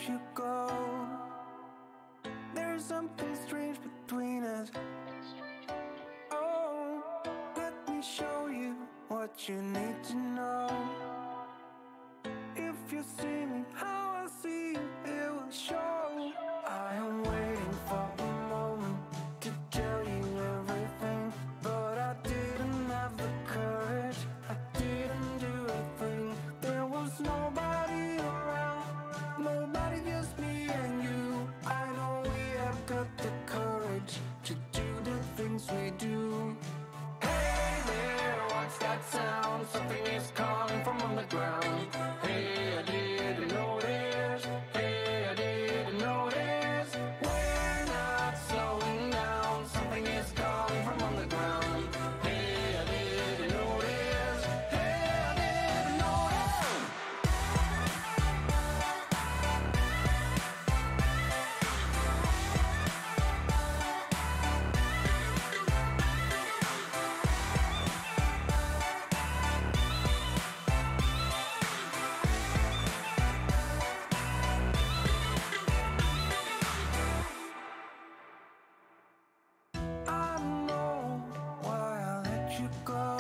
you go. There's something strange between us. Oh, let me show you what you need to know. If you see me how I see you, it will show. I am waiting for a moment to tell you everything, but I didn't have the courage. I didn't do a thing. There was nobody around, nobody, just me and you. I know we have got the courage to do the things we do. Hey there, what's that sound? Something is calling from underground. Hey, I didn't notice. Hey, I didn't notice. We're not slowing down. Something is calling from underground. Hey, I didn't notice. Hey, I didn't notice. I know why I let you go.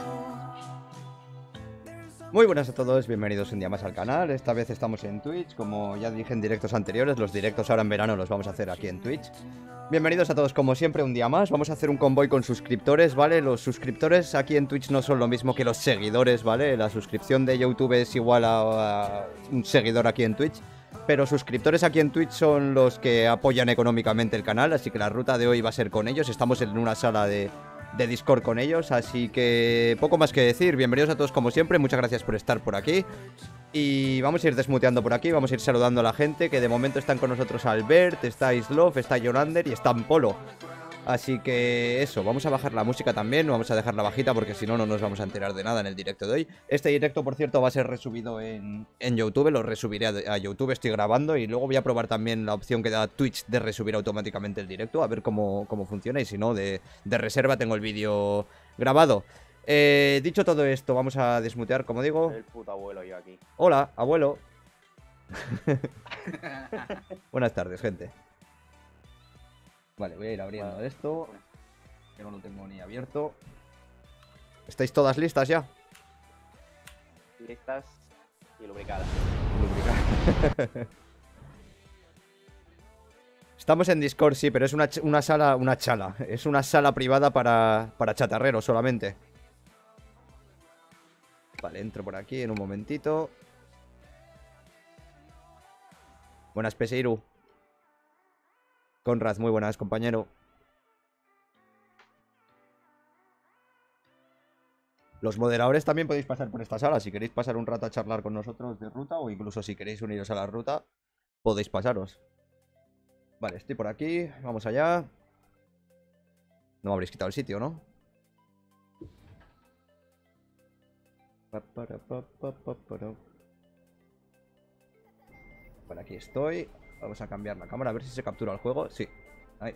Muy buenas a todos, bienvenidos un día más al canal. Esta vez estamos en Twitch, como ya dije en directos anteriores. Los directos ahora en verano los vamos a hacer aquí en Twitch. Bienvenidos a todos como siempre un día más. Vamos a hacer un convoy con suscriptores, ¿vale? Los suscriptores aquí en Twitch no son lo mismo que los seguidores, ¿vale? La suscripción de YouTube es igual a un seguidor aquí en Twitch, pero suscriptores aquí en Twitch son los que apoyan económicamente el canal, así que la ruta de hoy va a ser con ellos. Estamos en una sala de Discord con ellos, así que poco más que decir. Bienvenidos a todos como siempre, muchas gracias por estar por aquí. Y vamos a ir desmuteando por aquí, vamos a ir saludando a la gente, que de momento están con nosotros Albert, está Islov, está Jonander y está Polo. Así que eso, vamos a bajar la música también, vamos a dejarla bajita porque si no, no nos vamos a enterar de nada en el directo de hoy. Este directo, por cierto, va a ser resubido en YouTube, lo resubiré a YouTube, estoy grabando y luego voy a probar también la opción que da Twitch de resubir automáticamente el directo, a ver cómo funciona y si no, de reserva tengo el vídeo grabado. Dicho todo esto, vamos a desmutear, como digo. El puto abuelo yo aquí. Hola, abuelo. Buenas tardes, gente. Vale, voy a ir abriendo esto, que no lo tengo ni abierto. ¿Estáis todas listas ya? Listas y lubricadas. Estamos en Discord, sí, pero es una sala, es una sala privada para chatarreros solamente. Vale, entro por aquí en un momentito. Buenas, Peseiru. Conrad, muy buenas, compañero. Los moderadores también podéis pasar por esta sala. Si queréis pasar un rato a charlar con nosotros de ruta, o incluso si queréis uniros a la ruta, podéis pasaros. Vale, estoy por aquí, vamos allá. No me habréis quitado el sitio, ¿no? Por aquí estoy. Vamos a cambiar la cámara, a ver si se captura el juego. Sí, nice.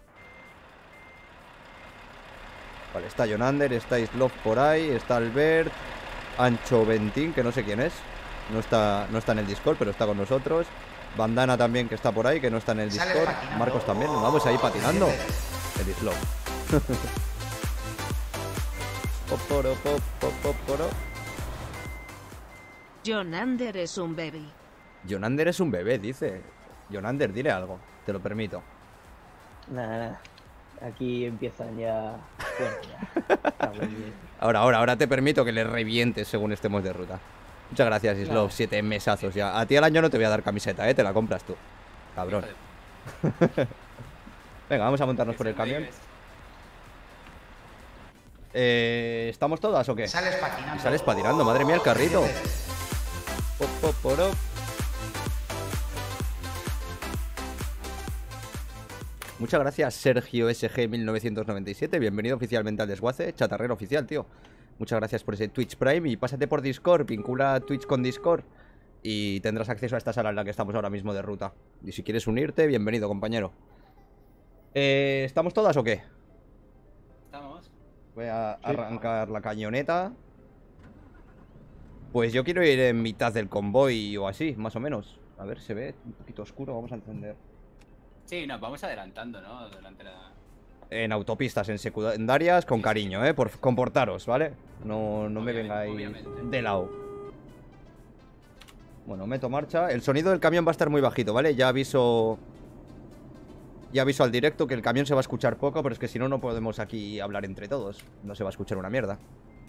Vale, está Jonander, está Islov por ahí, está Albert, Ancho Ventín, que no sé quién es. No está en el Discord, pero está con nosotros. Bandana también, que está por ahí, que no está en el Discord. Marcos también, vamos ahí patinando. El Islov. Jonander es un baby. Jonander es un bebé, dice. Jonander, dile algo, te lo permito. Nada. Aquí empiezan ya. Ahora te permito que le revientes según estemos de ruta. Muchas gracias, Islov, 7 mesazos ya. A ti al año no te voy a dar camiseta, te la compras tú. Cabrón. Venga, vamos a montarnos por el camión. ¿Estamos todas o qué? Sales patinando, madre mía, el carrito. Muchas gracias, Sergio SG1997. Bienvenido oficialmente al desguace. Chatarrero oficial, tío. Muchas gracias por ese Twitch Prime. Y pásate por Discord, vincula Twitch con Discord y tendrás acceso a esta sala en la que estamos ahora mismo de ruta. Y si quieres unirte, bienvenido, compañero. ¿Estamos todas o qué? Estamos. Voy a arrancar la cañoneta. Pues yo quiero ir en mitad del convoy o así, más o menos. A ver, se ve un poquito oscuro, vamos a encender. Sí, nos vamos adelantando, ¿no? Durante la... En autopistas, en secundarias, con cariño, por comportaros, ¿vale? No me vengáis obviamente. de lado. Bueno, meto marcha. El sonido del camión va a estar muy bajito, ¿vale? Ya aviso al directo que el camión se va a escuchar poco, pero es que si no, no podemos aquí hablar entre todos. No se va a escuchar una mierda.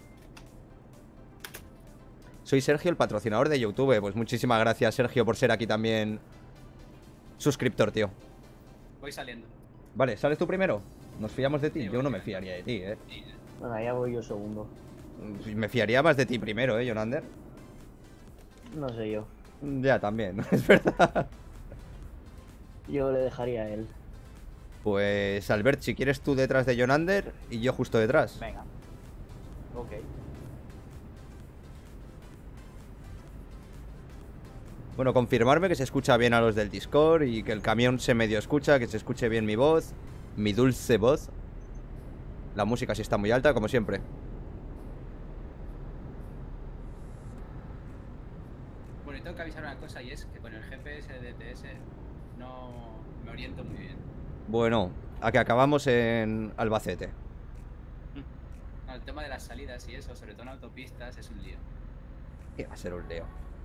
Soy Sergio, el patrocinador de YouTube. Pues muchísimas gracias, Sergio, por ser aquí también suscriptor, tío. Voy saliendo. Vale, ¿sales tú primero? Nos fiamos de ti. Sí, Yo voy no me llegando. fiaría de ti, Sí, Bueno, ya voy yo segundo. Me fiaría más de ti primero, Jonander. No sé yo. Ya, también, es verdad. Yo le dejaría a él. Pues, Albert, si quieres tú detrás de Jonander y yo justo detrás. Venga. Ok. Bueno, confirmarme que se escucha bien a los del Discord y que el camión se medio escucha, que se escuche bien mi voz, mi dulce voz. La música sí está muy alta, como siempre. Bueno, y tengo que avisar una cosa, y es que con el GPS de DTS no me oriento muy bien. Bueno, a que acabamos en Albacete. No, el tema de las salidas y eso, sobre todo en autopistas, es un lío. ¿Qué va a ser un leo?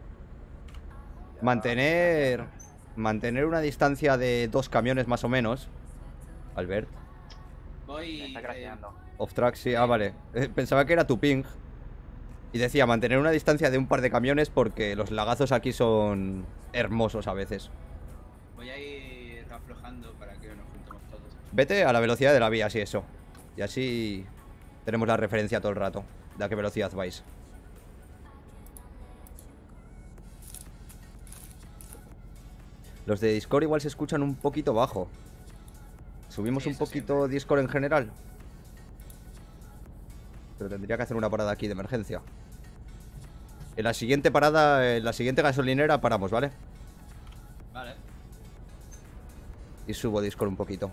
Mantener una distancia de 2 camiones más o menos. Albert. Voy... Me está crasheando. Off track, sí, ah, vale. Pensaba que era tu ping. Y decía mantener una distancia de un par de camiones porque los lagazos aquí son hermosos a veces. voy a ir aflojando para que nos juntemos todos. Vete a la velocidad de la vía, así eso. Y así tenemos la referencia todo el rato de a qué velocidad vais. Los de Discord igual se escuchan un poquito bajo. Subimos Sí, un eso poquito siempre. Discord en general. Pero tendría que hacer una parada aquí de emergencia. En la siguiente parada, en la siguiente gasolinera paramos, ¿vale? Vale. Y subo Discord un poquito.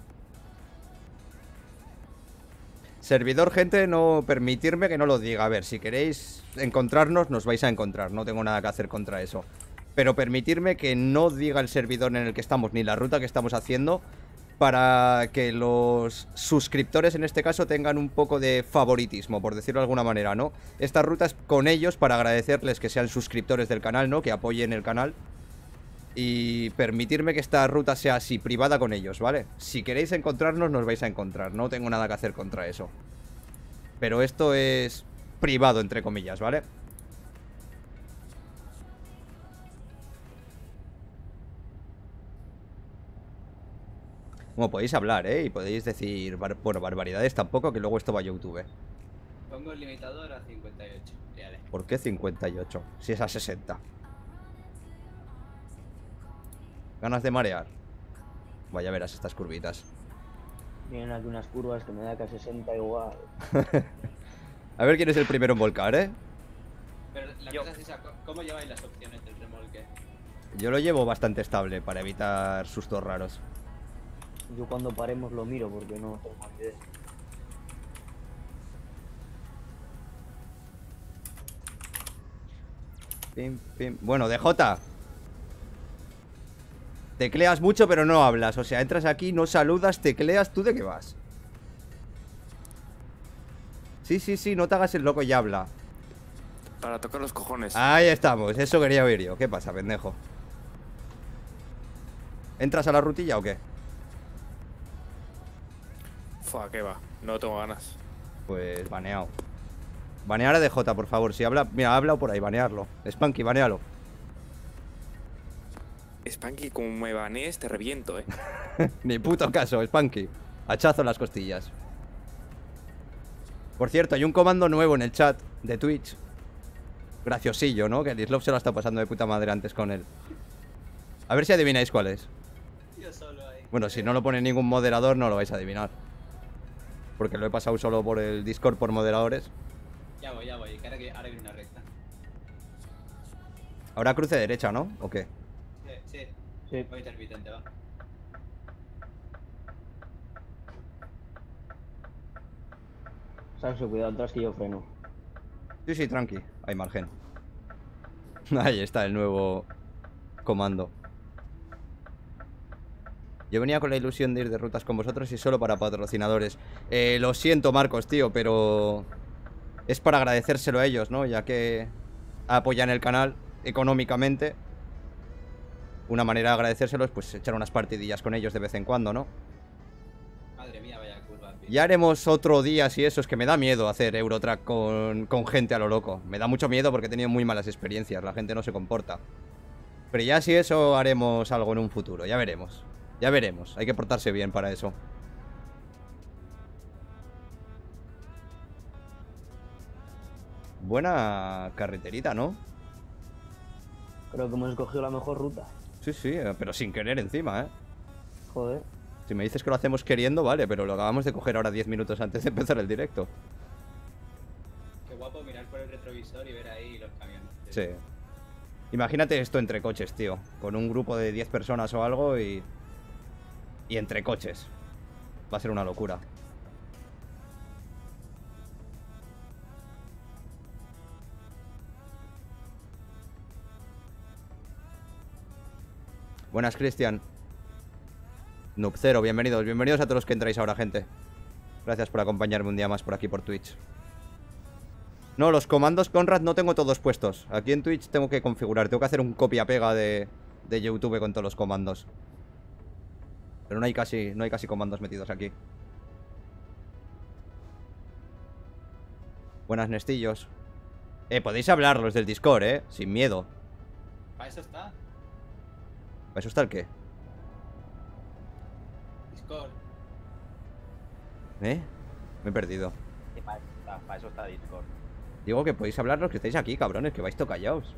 Servidor, gente, no permitirme que no lo diga. A ver, si queréis encontrarnos, nos vais a encontrar. No tengo nada que hacer contra eso. Pero permitirme que no diga el servidor en el que estamos, ni la ruta que estamos haciendo, para que los suscriptores, en este caso, tengan un poco de favoritismo, por decirlo de alguna manera, ¿no? Esta ruta es con ellos para agradecerles que sean suscriptores del canal, ¿no? Que apoyen el canal. Y permitirme que esta ruta sea así, privada con ellos, ¿vale? Si queréis encontrarnos, nos vais a encontrar. No tengo nada que hacer contra eso. Pero esto es privado, entre comillas, ¿vale? Como podéis hablar, y podéis decir, bueno, barbaridades tampoco, que luego esto va a YouTube. Pongo el limitador a 58. Vale. ¿Por qué 58? Si es a 60. Ganas de marear. Vaya, verás estas curvitas. Vienen aquí unas curvas que me da que a 60 igual. A ver quién es el primero en volcar, Pero la Yo. cosa es esa, ¿cómo lleváis las opciones del remolque? Yo lo llevo bastante estable para evitar sustos raros. Yo cuando paremos lo miro porque no tengo ni idea. Pim, pim. Bueno, DJ. Tecleas mucho pero no hablas. O sea, entras aquí, no saludas, tecleas. ¿Tú de qué vas? Sí, no te hagas el loco y habla. Para tocar los cojones. Ahí estamos, eso quería oír yo. ¿Qué pasa, pendejo? ¿Entras a la rutilla o qué? Fua, qué va. No tengo ganas. Pues baneado. Banear a DJ, por favor. Si habla, mira, ha hablado por ahí, banearlo. Spanky, banealo. Spanky, como me banees, te reviento, Ni puto caso, Spanky. Hachazo en las costillas. Por cierto, hay un comando nuevo en el chat de Twitch. Graciosillo, ¿no? Que el Islov se lo está pasando de puta madre antes con él. A ver si adivináis cuál es. Yo solo ahí. Bueno, si no lo pone ningún moderador, no lo vais a adivinar. Porque lo he pasado solo por el Discord por moderadores. Ya voy, que ahora viene una recta. Ahora cruce derecha, ¿no? ¿O qué? Sí. Sí. Voy intermitente, va. Sanso, cuidado atrás que yo freno. Sí, tranqui. Hay margen. Ahí está el nuevo comando. Yo venía con la ilusión de ir de rutas con vosotros y solo para patrocinadores. Lo siento, Marcos, tío, pero... es para agradecérselo a ellos, ¿no? Ya que apoyan el canal económicamente. Una manera de agradecérselo es pues echar unas partidillas con ellos de vez en cuando, ¿no? Madre mía, vaya curva. Ya haremos otro día si eso, es que me da miedo hacer Eurotrack con gente a lo loco. Me da mucho miedo porque he tenido muy malas experiencias, la gente no se comporta. Pero ya si eso haremos algo en un futuro, ya veremos. Ya veremos, hay que portarse bien para eso. Buena carreterita, ¿no? Creo que hemos escogido la mejor ruta. Sí, sí, pero sin querer encima, ¿eh? Joder. Si me dices que lo hacemos queriendo, vale, pero lo acabamos de coger ahora 10 minutos antes de empezar el directo. Qué guapo mirar por el retrovisor y ver ahí los camiones. Sí. Imagínate esto entre coches, tío. Con un grupo de 10 personas o algo y entre coches. Va a ser una locura. Buenas, Cristian. Noobcero, bienvenidos. Bienvenidos a todos los que entráis ahora, gente. Gracias por acompañarme un día más por aquí por Twitch. No, los comandos Conrad no tengo todos puestos. Aquí en Twitch tengo que configurar. Tengo que hacer un copia-pega de YouTube con todos los comandos. Pero no hay casi comandos metidos aquí. Buenas, Nestillos. Podéis hablar los del Discord, sin miedo. Para eso está. ¿Para eso está el qué? Discord. Me he perdido. Sí, para eso está Discord. Digo que podéis hablar los que estáis aquí, cabrones, que vais tocallaos.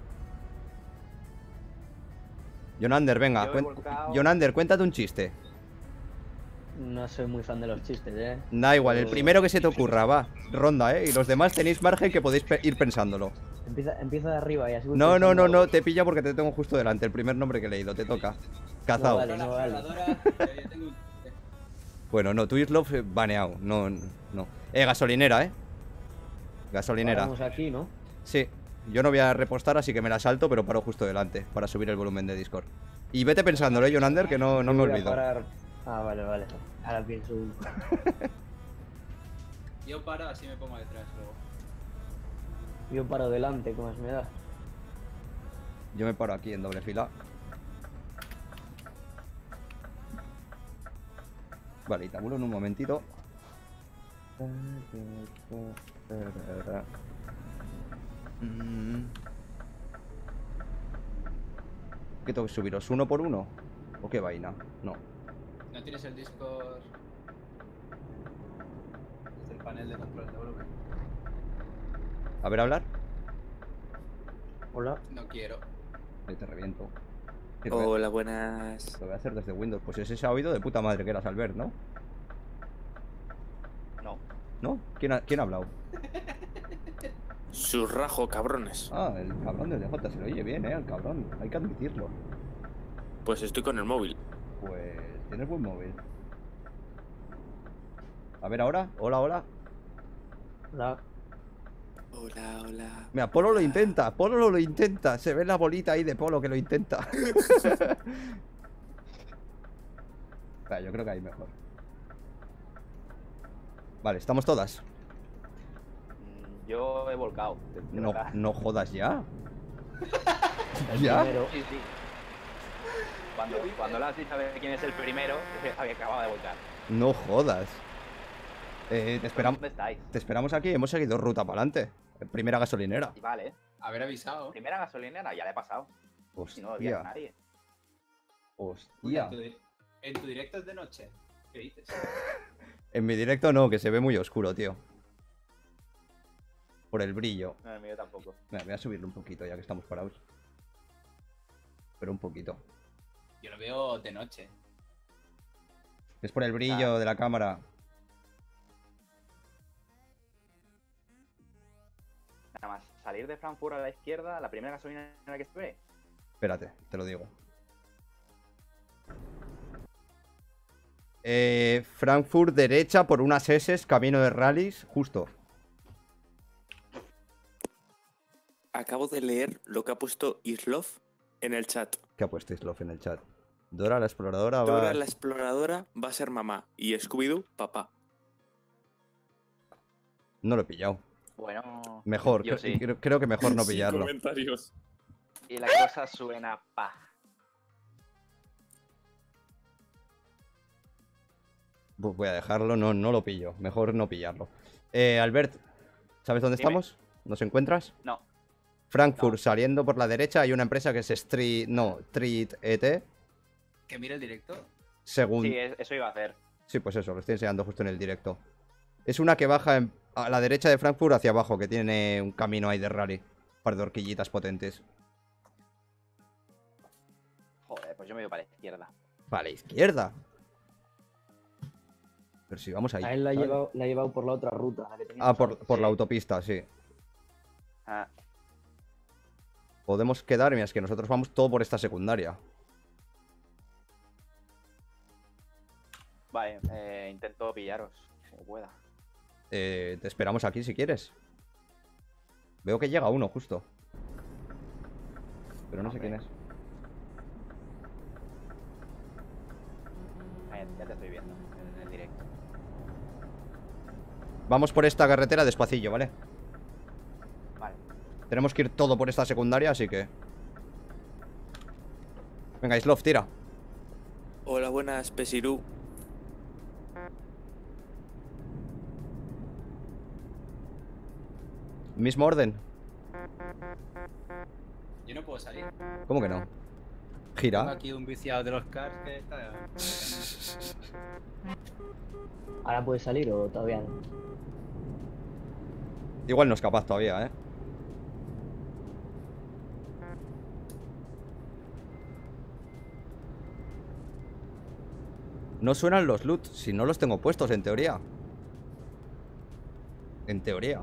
Jonander, venga. Yo he volcado. Jonander, cuéntate un chiste. No soy muy fan de los chistes, Da igual, el primero que se te ocurra, va. Ronda, y los demás tenéis margen que podéis ir pensándolo. Empieza de arriba y así voy No, pensando. no, te pillo porque te tengo justo delante. El primer nombre que he leído, te toca. Cazao. vale. Pero la vale. exploradora, yo tengo un... Bueno, no, Twistlove baneado. No. Gasolinera, Gasolinera. Paramos aquí, ¿no? Sí, yo no voy a repostar, así que me la salto, pero paro justo delante para subir el volumen de Discord. Y vete pensándolo, Jonander, que no me Voy a olvido. parar. Ah, vale. Ahora pienso. Yo paro, así me pongo detrás luego. Yo paro delante, ¿cómo más me da? Yo me paro aquí en doble fila. Vale, y tabulo en un momentito. ¿Qué tengo que subiros? ¿Uno por uno? ¿O qué vaina? No. ¿No tienes el Discord desde el panel de control de volumen? A ver, hablar. Hola. No quiero. Te reviento. Hola, buenas. Lo voy a hacer desde Windows. Pues ese se ha oído de puta madre que eras Albert, ¿no? No. ¿No? ¿Quién ha hablado? Surrajo, cabrones. Ah, el cabrón de DJ se lo oye bien, el cabrón. Hay que admitirlo. Pues estoy con el móvil. Pues tienes buen móvil. A ver ahora. Hola. Hola. Hola. Mira, Polo lo intenta. Polo lo intenta. Se ve la bolita ahí de Polo que lo intenta. Vale, yo creo que ahí mejor. Vale, ¿estamos todas? Yo he volcado. de No, verdad. no jodas ya. El ¿Ya? primero. Sí. Cuando le has dicho a ver quién es el primero, había acabado de volcar. No jodas. Te ¿Dónde estáis? esperamos aquí. Hemos seguido ruta para adelante. Primera gasolinera. Y vale. Haber avisado. Primera gasolinera, ya le he pasado. Si no había Hostia. nadie. Hostia. En tu directo es de noche. ¿Qué dices? En mi directo no, que se ve muy oscuro, tío. Por el brillo. No, el mío tampoco. Mira, voy a subirlo un poquito ya que estamos parados. Pero un poquito. Yo lo veo de noche. Es por el brillo de la cámara. Nada más, salir de Frankfurt a la izquierda, la primera gasolinera que se ve. Espérate, te lo digo. Frankfurt derecha por unas S, camino de rallies, justo. Acabo de leer lo que ha puesto Islov En el chat. ¿Qué ha puesto Islof en el chat? Dora la exploradora va... Dora la exploradora va a ser mamá y Scooby-Doo papá. No lo he pillado. Bueno, Mejor, yo sí. creo que mejor no Sin pillarlo. comentarios. Y la cosa suena pa. Pues voy a dejarlo, no lo pillo. Mejor no pillarlo. Albert, ¿sabes dónde Dime. estamos? ¿Nos encuentras? No. Frankfurt, No. saliendo por la derecha, hay una empresa que es Street ET. Que mire el directo. Según... Sí, eso iba a hacer. Sí, pues eso, lo estoy enseñando justo en el directo. Es una que baja a la derecha de Frankfurt hacia abajo, que tiene un camino ahí de rally. Un par de horquillitas potentes. Joder, pues yo me voy para la izquierda. Para la izquierda. Pero si vamos ahí. A él la ha ¿sabes? llevado por la otra ruta. La que teníamos Ah, por antes. la autopista, sí. Ah, Podemos quedar, mira, es que nosotros vamos todo por esta secundaria. vale, intento pillaros, como pueda. Te esperamos aquí si quieres. Veo que llega uno justo. Pero no sé quién es. Ya te estoy viendo en el directo. Vamos por esta carretera despacillo, ¿vale? Vale. Tenemos que ir todo por esta secundaria, así que... Venga, Islof, tira. Hola, buenas, Pesirú. Mismo orden. Yo no puedo salir. ¿Cómo que no? Tengo Gira. aquí un viciado de los cars que está... ¿Ahora puede salir o todavía no? Igual no es capaz todavía, ¿eh? No suenan los loot, si no los tengo puestos, en teoría. En teoría.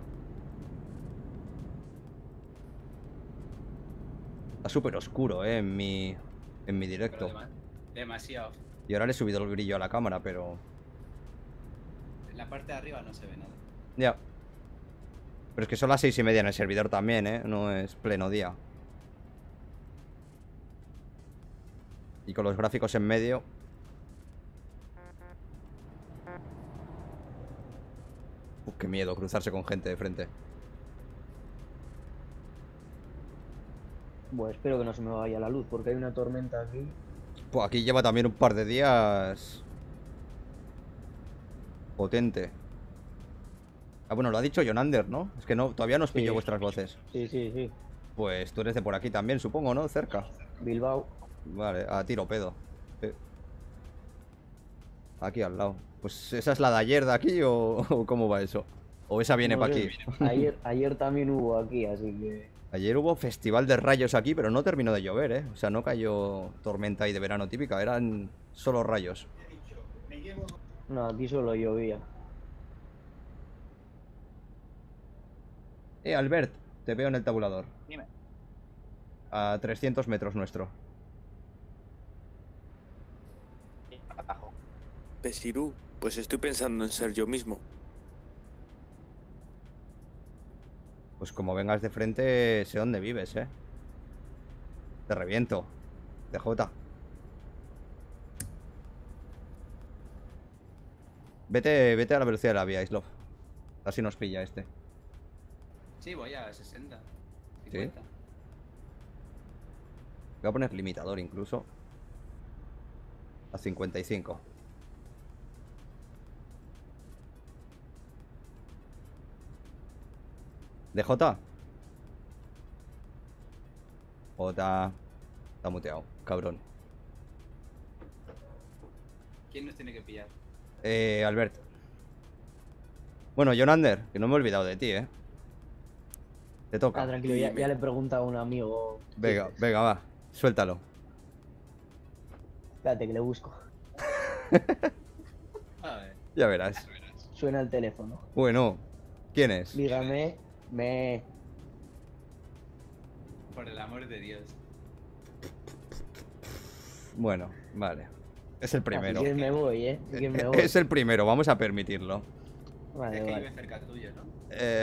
Está súper oscuro, en mi directo. Demasiado. Y ahora le he subido el brillo a la cámara, pero... En la parte de arriba no se ve nada. Ya. Pero es que son las 6:30 en el servidor también, ¿eh? No es pleno día. Y con los gráficos en medio... Uf, qué miedo cruzarse con gente de frente. Bueno, espero que no se me vaya la luz porque hay una tormenta aquí. Pues aquí lleva también un par de días... Potente. Ah, bueno, lo ha dicho Jonander, ¿no? Es que no, todavía no os pillo Sí. vuestras voces. Sí, sí, sí. Pues tú eres de por aquí también, supongo, ¿no? Cerca. Bilbao. Vale, a tiro pedo. Aquí al lado. Pues esa es la de ayer de aquí o cómo va eso. O esa viene No para sé, aquí. Ayer también hubo aquí, así que... Ayer hubo festival de rayos aquí, pero no terminó de llover, ¿eh? O sea, no cayó tormenta ahí de verano típica, eran solo rayos. No, aquí solo llovía. Albert, te veo en el tabulador. Dime. A 300 metros nuestro. Sí, atajo. Pesirú, pues estoy pensando en ser yo mismo. Pues como vengas de frente, sé dónde vives, ¿eh? Te reviento. DJ. Vete a la velocidad de la vía, Islof. Así nos pilla este. Sí, voy a 60. ¿Sí? 50. Voy a poner limitador incluso. A 55. DJ. J. Está muteado, cabrón. ¿Quién nos tiene que pillar? Albert. Bueno, Jonander, que no me he olvidado de ti, ¿eh? Te toca. Ah, tranquilo, ya le he preguntado a un amigo. Venga, chistes. venga, va. Suéltalo. Espérate que le busco. A ver. Ya verás. Suena el teléfono. Bueno, ¿quién es? Dígame, Por el amor de Dios. Bueno, vale. Es el primero. Si quieres me voy, Si quieres me voy. Es el primero, vamos a permitirlo. Vale, Es que vale. vive cerca tuyo, ¿no?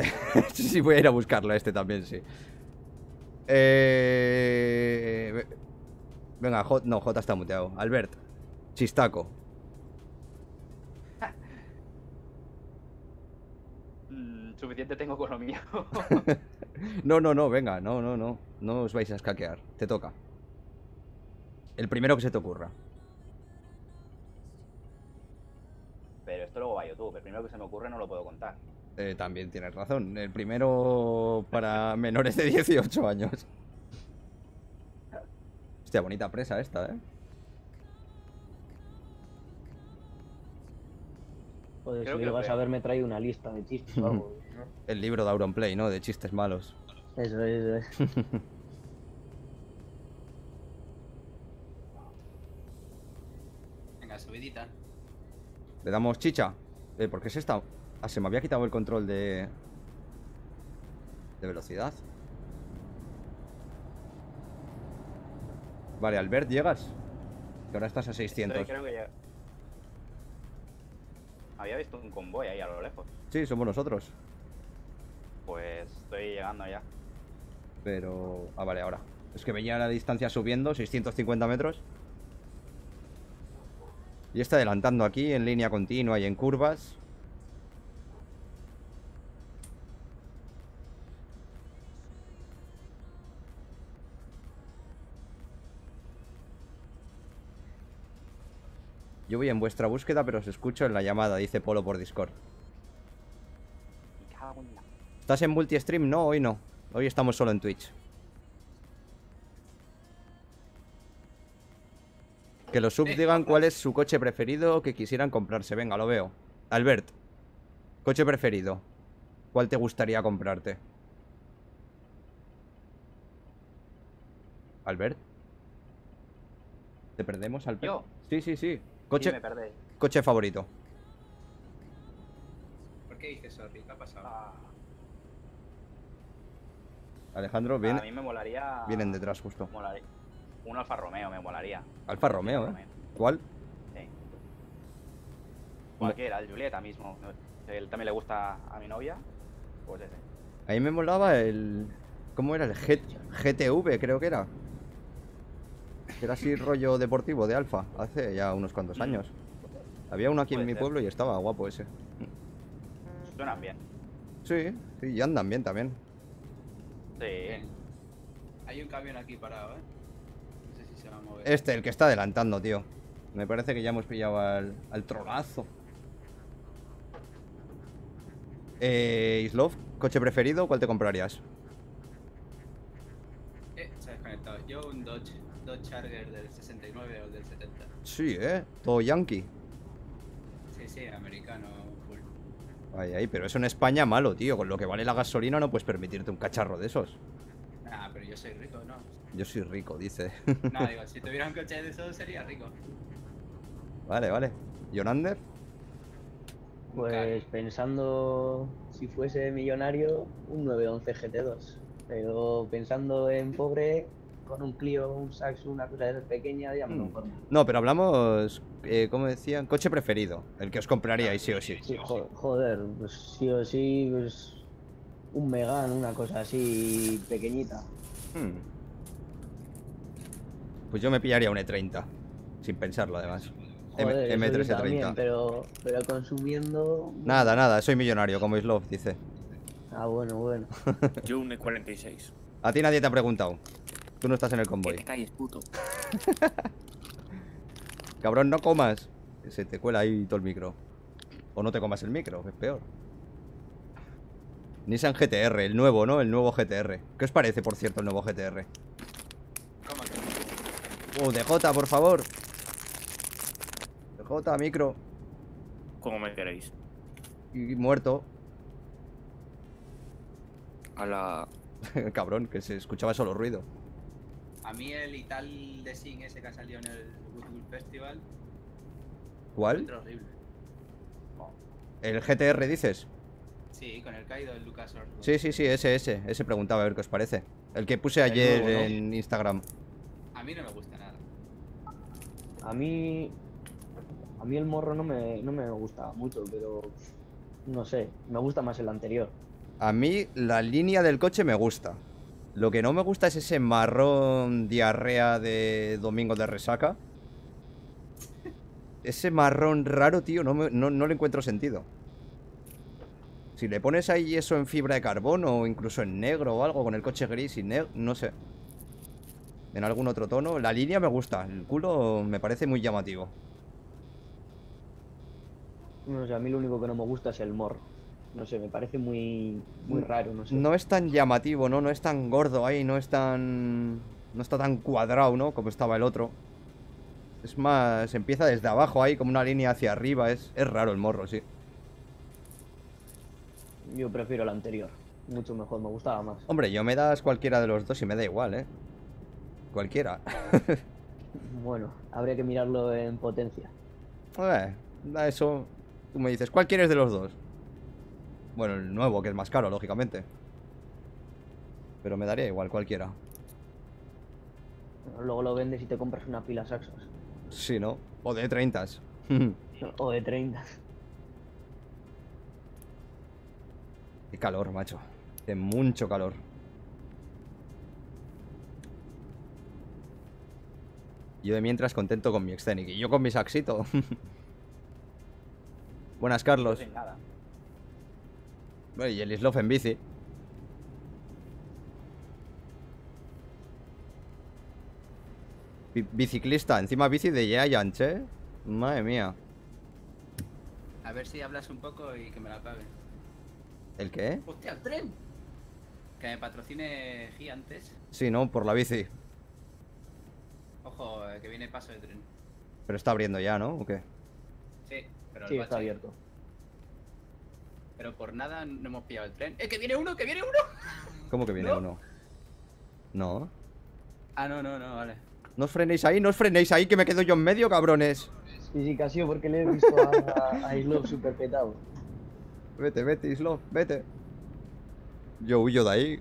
Sí, voy a ir a buscarlo a este también, sí. Venga, no, J está muteado. Albert, chistaco. Suficiente tengo con lo mío. No, venga, no. No os vais a escaquear. Te toca. El primero que se te ocurra. Pero esto luego va a YouTube. El primero que se me ocurre no lo puedo contar. También tienes razón. El primero para menores de 18 años. Hostia, bonita presa esta, ¿eh? Joder, Creo si que llegas fue. a haberme traído una lista de chistes o algo. El libro de Auronplay, ¿no? De chistes malos. Eso es. Venga, subidita. Le damos chicha. ¿Por qué es esta? Ah, se me había quitado el control de velocidad. Vale, Albert, ¿llegas? Que ahora estás a 600. Creo que ya... Había visto un convoy ahí a lo lejos. Sí, somos nosotros. Pues estoy llegando ya. Pero... Ah, vale, ahora. Es que veía la distancia subiendo, 650 metros. Y está adelantando aquí en línea continua y en curvas. Yo voy en vuestra búsqueda, pero os escucho en la llamada, dice Polo por Discord. Me cago en la... ¿Estás en multi-stream? No, hoy no. Hoy estamos solo en Twitch. Que los subs digan cuál es su coche preferido que quisieran comprarse. Venga, lo veo. Albert, coche preferido. ¿Cuál te gustaría comprarte? Albert. ¿Te perdemos, Albert? ¿Yo? Sí. Sí, Coche, me perdéis. coche favorito. ¿Por qué dices sorry? ¿Qué ha pasado? Alejandro, A viene, mí me molaría... vienen detrás justo. Molaría. Un Alfa Romeo me molaría. Alfa Romeo, Alfa ¿eh? ¿Cuál? Sí. Cualquiera, el Julieta mismo. Él también le gusta a mi novia. Pues ese. A mí me molaba el... ¿Cómo era? El GTV, creo que era. Que era así rollo deportivo de Alfa. Hace ya unos cuantos años. Había uno aquí en Puede mi ser. pueblo y estaba guapo ese. Suenan bien. Sí, y andan bien también. Sí. Bien. Hay un camión aquí parado, ¿eh? No sé si se va a mover. El que está adelantando, tío. Me parece que ya hemos pillado al trolazo. Islov, coche preferido, ¿cuál te comprarías? Se ha desconectado. Yo un Dodge Charger del 69 o del 70. Sí, todo yankee. Sí, americano full. Ay, pero eso en España malo, tío. Con lo que vale la gasolina no puedes permitirte un cacharro de esos. Nah, pero yo soy rico, ¿no? Yo soy rico, dice. No, digo, si tuviera un coche de esos sería rico. Vale. ¿Yonander? Pues pensando si fuese millonario, un 911 GT2. Pero pensando en pobre, con un Clio, un Saxo, una cosa de esas pequeña, ya me conformo. No, pero hablamos, ¿cómo decían? Coche preferido. El que os compraríais, sí o sí. Sí, joder, pues sí o sí, pues un Megane, una cosa así pequeñita. Pues yo me pillaría un E30. Sin pensarlo, además. Joder, eso M3 yo también, E30. pero consumiendo... Nada, soy millonario, como Islov, dice. Ah, bueno. Yo un E46. A ti nadie te ha preguntado. Tú no estás en el Que convoy. te calles, puto. Cabrón, no comas. Se te cuela ahí todo el micro. O no te comas el micro, que es peor. Nissan GTR, el nuevo, ¿no? El nuevo GTR. ¿Qué os parece, por cierto, el nuevo GTR? ¿Cómo que? DJ, por favor. DJ, micro. Como me queréis. Y muerto. A la... Cabrón, que se escuchaba solo ruido. A mí el Ital de Sing ese que ha salido en el Woodwood Festival, ¿Cuál? encuentro horrible. ¿El GTR dices? Sí, con el caído del Lucas Ordo. Sí, ese preguntaba a ver qué os parece. El que puse ayer nuevo, ¿no? en Instagram. A mí no me gusta nada. A mí el morro no me gusta mucho, pero no sé, me gusta más el anterior. A mí la línea del coche me gusta. Lo que no me gusta es ese marrón diarrea de domingo de resaca. Ese marrón raro, tío, no le encuentro sentido. Si le pones ahí eso en fibra de carbono o incluso en negro o algo con el coche gris y negro, no sé. En algún otro tono. La línea me gusta, el culo me parece muy llamativo. No sé, a mí lo único que no me gusta es el morro. No sé, me parece muy raro, no sé. No es tan llamativo, ¿no? No es tan gordo ahí, no es tan... No está tan cuadrado, ¿no? Como estaba el otro. Es más... Empieza desde abajo ahí, como una línea hacia arriba. Es raro el morro, sí. Yo prefiero el anterior. Mucho mejor, me gustaba más. Hombre, yo me das cualquiera de los dos y me da igual, ¿eh? Cualquiera. Bueno, habría que mirarlo en potencia. Da eso... Tú me dices, ¿cuál quieres de los dos? Bueno, el nuevo, que es más caro, lógicamente. Pero me daría igual, cualquiera. Bueno, luego lo vendes y te compras una pila Saxos. Sí, ¿no? O de 30. O de 30. Qué calor, macho. Hace mucho calor. Yo de mientras contento con mi Xenic. Y yo con mi Saxito. Buenas, Carlos. Sin nada. Bueno, y el Islof en bici. Biciclista, encima bici de Giant, ¿eh? Madre mía. A ver si hablas un poco y que me la pague. ¿El qué? ¡Hostia, el tren! Que me patrocine Gigantes. Sí, ¿no? Por la bici. Ojo, que viene paso de tren. Pero está abriendo ya, ¿no? ¿O qué? Sí, pero Sí, el está bache. abierto. Pero por nada no hemos pillado el tren. ¡Que viene uno! ¡Que viene uno! ¿Cómo que viene ¿No? uno? No. Ah, no, vale. No os frenéis ahí, no os frenéis ahí, que me quedo yo en medio, cabrones. Sí, casi porque le he visto a Islof super petado. Vete, vete, Islof, vete. Yo huyo de ahí.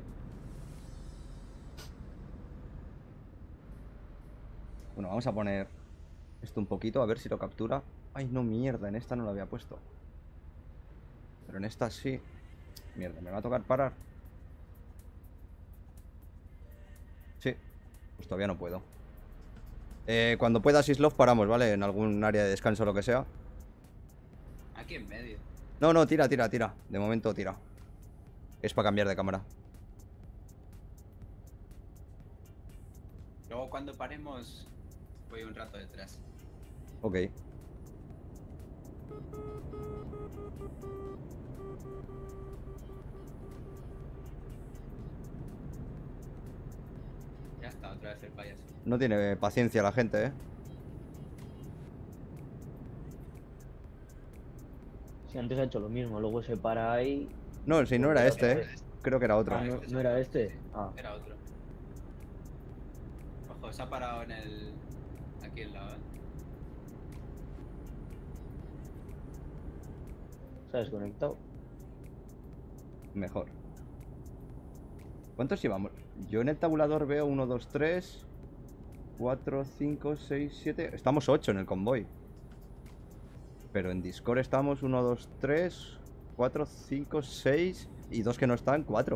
Bueno, vamos a poner esto un poquito, a ver si lo captura. Ay, no, mierda, en esta no lo había puesto. Pero en esta sí. Mierda, me va a tocar parar. Sí, pues todavía no puedo. Cuando puedas, Islof, paramos, ¿vale? En algún área de descanso o lo que sea. Aquí en medio. No, no, tira, tira, tira. De momento tira. Es para cambiar de cámara. Luego cuando paremos voy un rato detrás. Ok. Ya está, otra vez el payaso. No tiene paciencia la gente, ¿eh? Si antes ha hecho lo mismo, luego se para ahí. No, si no era este, ¿eh? Creo que era otro. Ah, ¿no era este? Ah, Era otro. Ojo, se ha parado en el... Aquí en la... se ha desconectado. Mejor. ¿Cuántos llevamos? Yo en el tabulador veo 1, 2, 3 4, 5, 6, 7. Estamos 8 en el convoy. Pero en Discord estamos 1, 2, 3 4, 5, 6 y 2 que no están, 4.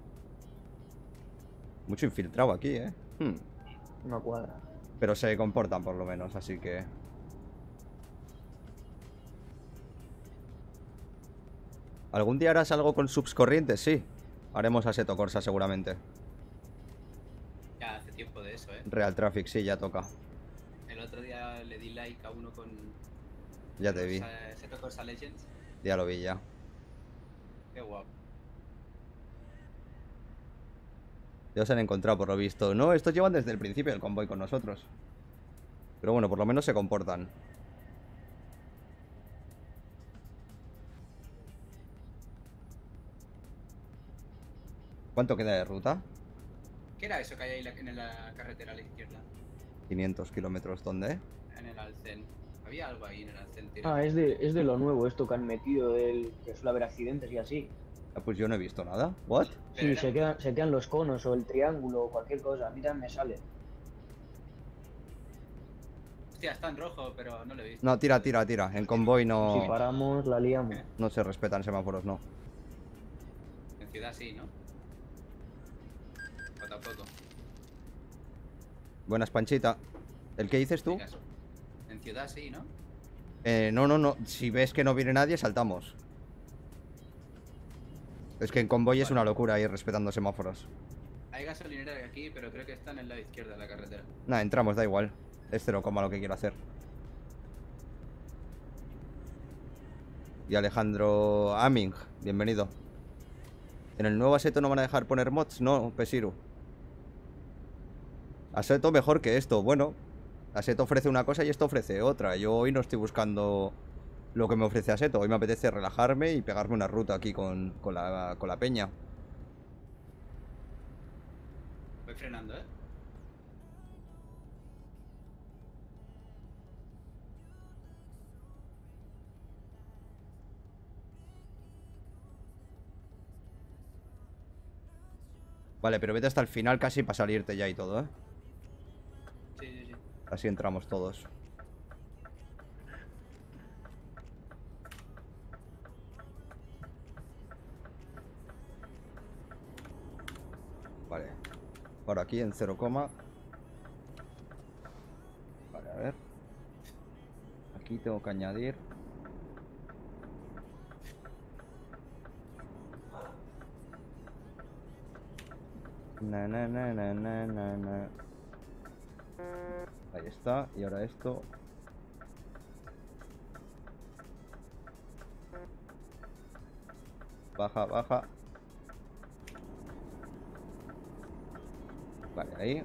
Mucho infiltrado aquí, ¿eh? Una cuadra. Pero se comportan por lo menos, así que... ¿Algún día harás algo con subs corrientes? Sí. Haremos Assetto Corsa seguramente. Ya hace tiempo de eso, Real Traffic, sí, ya toca. El otro día le di like a uno con... Ya te vi. Assetto Corsa Legends. Ya lo vi ya. Qué guapo. Ya se han encontrado por lo visto. No, estos llevan desde el principio del convoy con nosotros. Pero bueno, por lo menos se comportan. ¿Cuánto queda de ruta? ¿Qué era eso que hay ahí en la carretera a la izquierda? 500 kilómetros, ¿dónde? En el Alcén. Había algo ahí en el Alcén, tío. Ah, es de lo nuevo esto que han metido, del que suele haber accidentes y así. Ah, pues yo no he visto nada. ¿What? Sí, se quedan los conos o el triángulo o cualquier cosa. A mí también me sale. Hostia, está en rojo, pero no lo he visto. No, tira, tira, tira. En convoy Si no, paramos, la liamos. no se respetan semáforos, no. En ciudad sí, ¿no? O Buenas, Panchita. ¿El qué dices tú? En caso. En ciudad sí, ¿no? No. Si ves que no viene nadie, saltamos. Es que en convoy es una locura ir respetando semáforos. Hay gasolinera aquí, pero creo que está en el lado izquierdo de la carretera. Nada, entramos, da igual. Es 0, lo que quiero hacer. Y Alejandro Aming, bienvenido. ¿En el nuevo Aseto no van a dejar poner mods? No, Pesiru. Aseto mejor que esto. Bueno, Aseto ofrece una cosa y esto ofrece otra. Yo hoy no estoy buscando lo que me ofrece Aseto. Hoy me apetece relajarme y pegarme una ruta aquí con la peña. Voy frenando, ¿eh? Vale, pero vete hasta el final casi para salirte ya y todo, ¿eh? Sí. Así entramos todos. Vale. Ahora aquí en 0, vale, a ver. Aquí tengo que añadir. Na. Ahí está. Y ahora esto. Baja. Vale, ahí.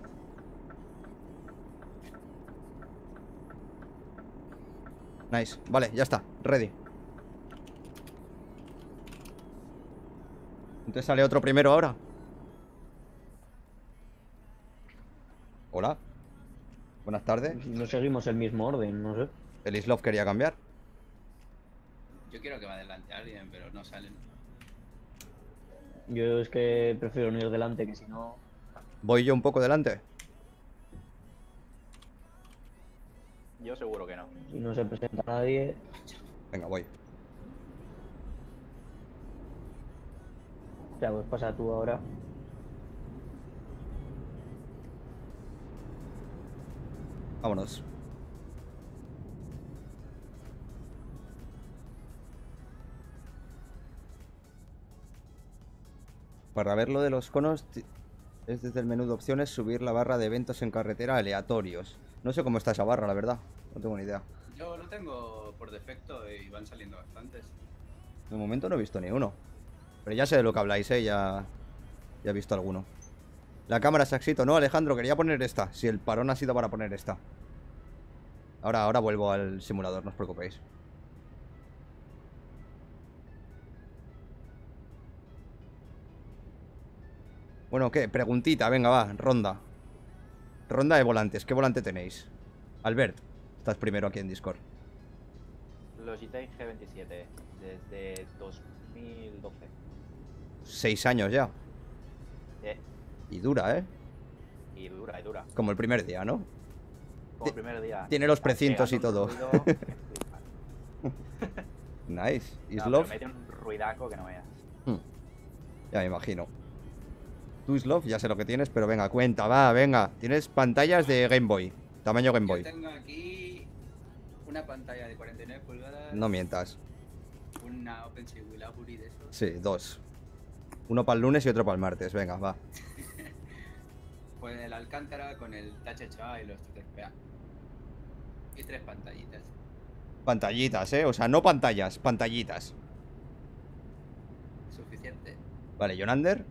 Nice. Vale, ya está. Ready. Entonces sale otro primero ahora. Hola. Buenas tardes. No seguimos el mismo orden, no sé. El Islov quería cambiar. Yo quiero que me adelante alguien, pero no salen. Yo es que prefiero no ir delante, que si no... Voy yo un poco delante. Yo seguro que no. Si no se presenta nadie... Venga, voy. O sea, pues pasa tú ahora. Vámonos. Para ver lo de los conos es desde el menú de opciones subir la barra de eventos en carretera aleatorios. No sé cómo está esa barra, la verdad. No tengo ni idea. Yo lo tengo por defecto y van saliendo bastantes. De momento no he visto ni uno. Pero ya sé de lo que habláis, ya he visto alguno. La cámara Saxito. No, Alejandro, quería poner esta. Si el parón ha sido para poner esta. Ahora vuelvo al simulador, no os preocupéis. Bueno, ¿qué? Preguntita, venga, va, ronda. Ronda de volantes, ¿qué volante tenéis? Albert, estás primero aquí en Discord. Logitech G27, desde 2012. 6 años ya. Y dura, ¿eh? Y dura. Como el primer día, ¿no? Como el primer día. Tiene los precintos y Pegando todo. un ruido que flipas. Nice. No, Islov. pero mete un ruidaco que no veas. Ya me imagino. Tú, Islov, ya sé lo que tienes, pero venga, cuenta, va, venga. Tienes pantallas de Game Boy. Tamaño Game Boy. Yo tengo aquí una pantalla de 49 pulgadas. No mientas. Una OpenSea Library de esos. Sí, 2. Uno para el lunes y otro para el martes. Venga, va. Pues el Alcántara con el Touch 8A y los 3PA. Y 3 pantallitas. Pantallitas, ¿eh? O sea, no pantallas, pantallitas. Suficiente. Vale, Jonander.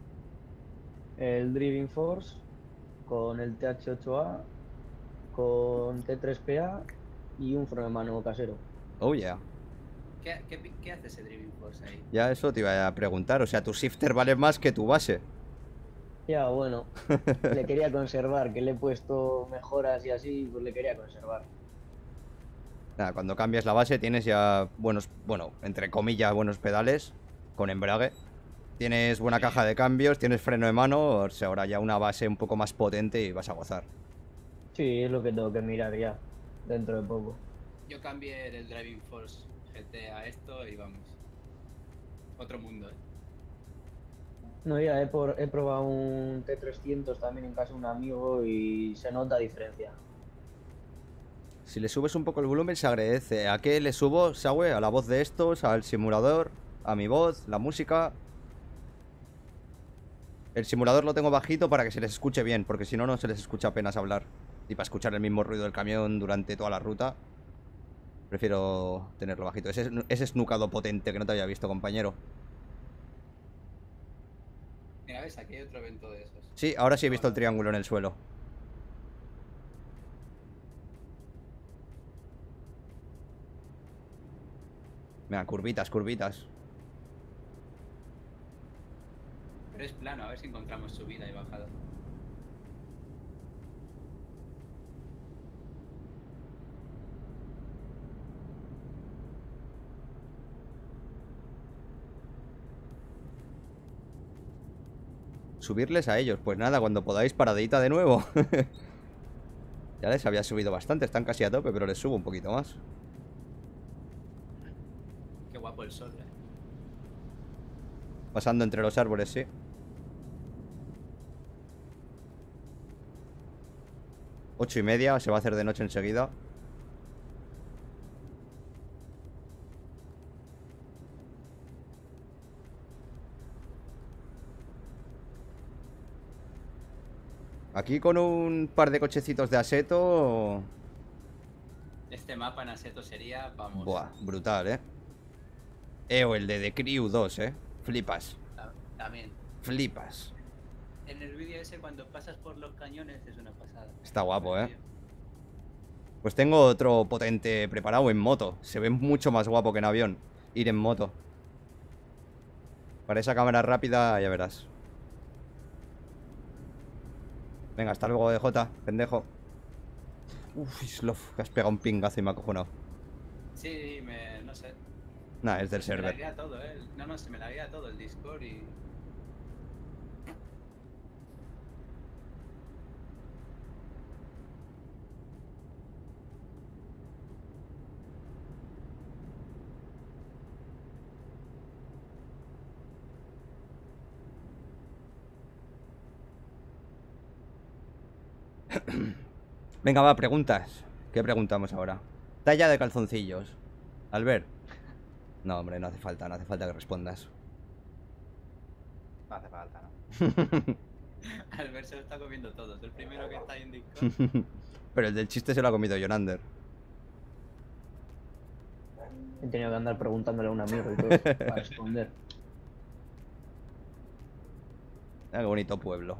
El Driving Force con el TH8A, con T3PA y un freno de mano casero. Oh, yeah. ¿Qué hace ese Driving Force ahí? Ya eso te iba a preguntar. O sea, tu shifter vale más que tu base. Ya, bueno, le quería conservar, que le he puesto mejoras y así, pues le quería conservar. Nada, cuando cambias la base tienes ya buenos, bueno, entre comillas, buenos pedales con embrague. Tienes buena caja de cambios, tienes freno de mano, o sea, ahora ya una base un poco más potente y vas a gozar. Sí, es lo que tengo que mirar ya, dentro de poco. Yo cambié del Driving Force GT a esto y vamos. Otro mundo, ¿eh? No, ya he probado un T300 también en casa de un amigo y se nota diferencia. Si le subes un poco el volumen se agradece. ¿A qué le subo, Sawe? ¿A la voz de estos? ¿Al simulador? ¿A mi voz? ¿La música? El simulador lo tengo bajito para que se les escuche bien, porque si no, no se les escucha apenas hablar. Y para escuchar el mismo ruido del camión durante toda la ruta, prefiero tenerlo bajito. Ese snookado potente que no te había visto, compañero. Mira, ves, aquí hay otro evento de esos. Sí, ahora sí he visto el triángulo en el suelo. Mira, curvitas, curvitas. Pero es plano, a ver si encontramos subida y bajada. Subirles a ellos. Pues nada, cuando podáis, paradita de nuevo. Ya les había subido bastante, están casi a tope, pero les subo un poquito más. Qué guapo el sol, Pasando entre los árboles, sí. Ocho y media, se va a hacer de noche enseguida. Aquí con un par de cochecitos de aseto. Este mapa en Aseto sería, vamos. Buah, brutal, o el de The Crew 2, Flipas, También. flipas. En el vídeo ese, cuando pasas por los cañones, es una pasada. Está guapo, Pues tengo otro potente preparado en moto. Se ve mucho más guapo que en avión ir en moto. Para esa cámara rápida, ya verás. Venga, hasta luego, DJ, pendejo. Uf, Sloth, que has pegado un pingazo y me ha acojonado. Sí, no sé. Nah, es del Se me server. laguea todo, No, se me laguea todo el Discord y... Venga, va, preguntas. ¿Qué preguntamos ahora? Talla de calzoncillos. Albert. No, hombre, no hace falta que respondas. No hace falta, ¿no? Albert se lo está comiendo todo. Es el primero que está ahí en Discord. Pero el del chiste se lo ha comido Jonander. He tenido que andar preguntándole a un amigo y todo para responder. Ah, qué bonito pueblo.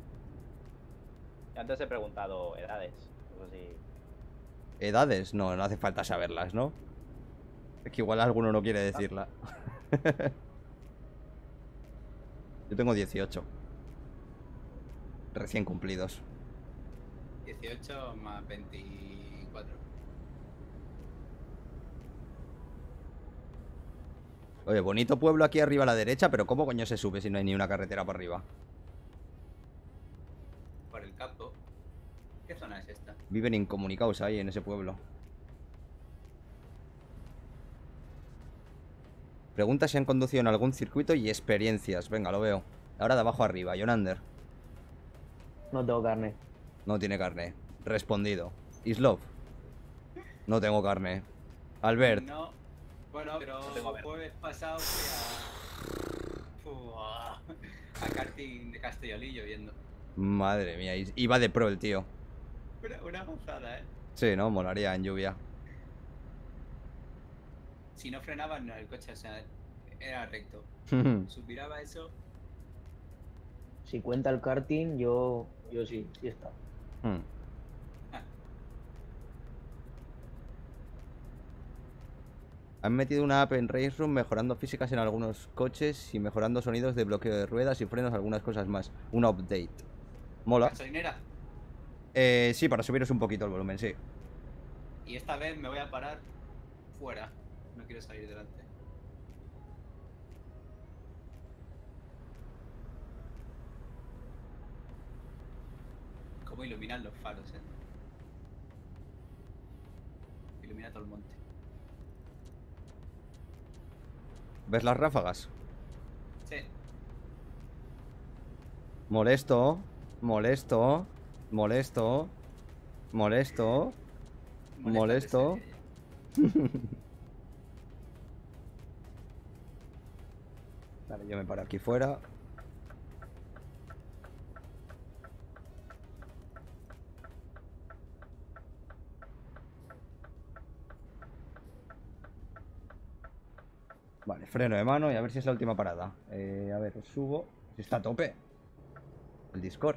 Yo antes he preguntado edades. No sé si... ¿Edades? No, no hace falta saberlas, ¿no? Es que igual alguno no quiere decirla. Yo tengo 18. Recién cumplidos. 18 más 24. Oye, bonito pueblo aquí arriba a la derecha, pero ¿cómo coño se sube si no hay ni una carretera por arriba? Por el campo. ¿Qué zona es esta? Viven incomunicados ahí en ese pueblo. Pregunta si han conducido en algún circuito y experiencias. Venga, lo veo. Ahora de abajo arriba, Jonander. No tengo carne. No tiene carne. Respondido. Islov. No tengo carne. Albert. No. Bueno, pero tengo a el ver. jueves pasado fui a karting de Castellolillo viendo. Madre mía, iba de pro el tío. Una gozada, Sí, ¿no? Molaría en lluvia. Si no frenaba, no, el coche, o sea, era recto. Suspiraba eso. Si cuenta el karting, yo sí está. Han metido una app en Race Room mejorando físicas en algunos coches y mejorando sonidos de bloqueo de ruedas y frenos, algunas cosas más. Un update. Mola. Gasolinera. Sí, para subiros un poquito el volumen, sí. Y esta vez me voy a parar fuera. No quiero salir delante. Cómo iluminan los faros, Ilumina todo el monte. ¿Ves las ráfagas? Sí. Molesto. Molesto. Molesto. Molesto. Molesto. Vale, yo me paro aquí fuera. Vale, freno de mano y a ver si es la última parada. A ver, os subo. Si está a tope. El Discord.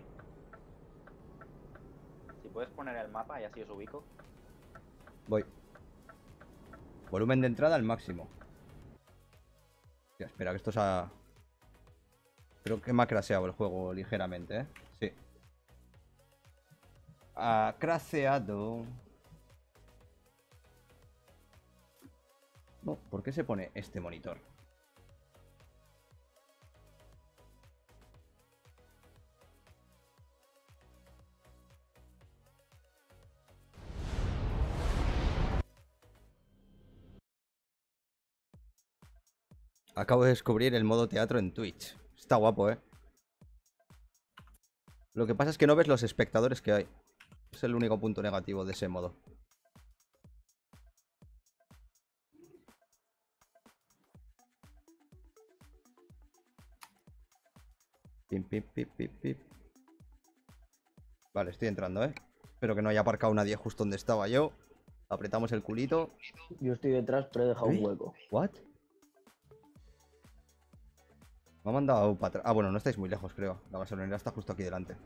Si puedes poner el mapa y así os ubico. Voy. Volumen de entrada al máximo. Ya, espera, que esto se ha... Creo que me ha craseado el juego ligeramente, ¿eh? Sí. Ha craseado. No, ¿por qué se pone este monitor? Acabo de descubrir el modo teatro en Twitch. Está guapo, ¿eh? Lo que pasa es que no ves los espectadores que hay. Es el único punto negativo de ese modo. Pim, pim, pim, pim, pim. Vale, estoy entrando, ¿eh? Espero que no haya aparcado nadie justo donde estaba yo. Apretamos el culito. Yo estoy detrás, pero he dejado ¿Eh? un hueco. ¿What? Me ha mandado para atrás. Ah, bueno, no estáis muy lejos, creo. La gasolinera está justo aquí delante.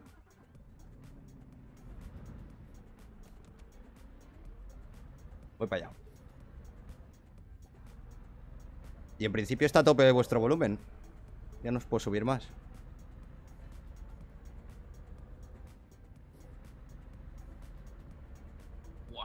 Voy para allá. Y en principio está a tope vuestro volumen. Ya no os puedo subir más. Buah.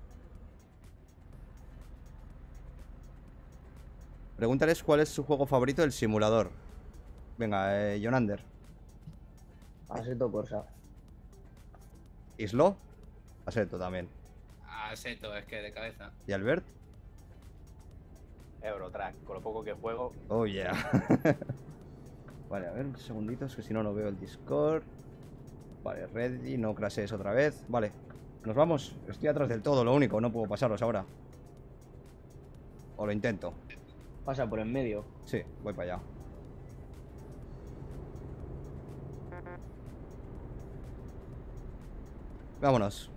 Pregúntales cuál es su juego favorito del simulador. Venga, Jonander. Assetto Corsa. Islo. Aseto también. Aseto, es que de cabeza. ¿Y Albert? Eurotrack, con lo poco que juego. Oh, yeah. Vale, a ver, un segundito, es que si no, no veo el Discord. Vale, ready, no crashees otra vez. Vale, nos vamos. Estoy atrás del todo, lo único, no puedo pasaros ahora. O lo intento. Pasa por en medio. Sí, voy para allá. Vámonos.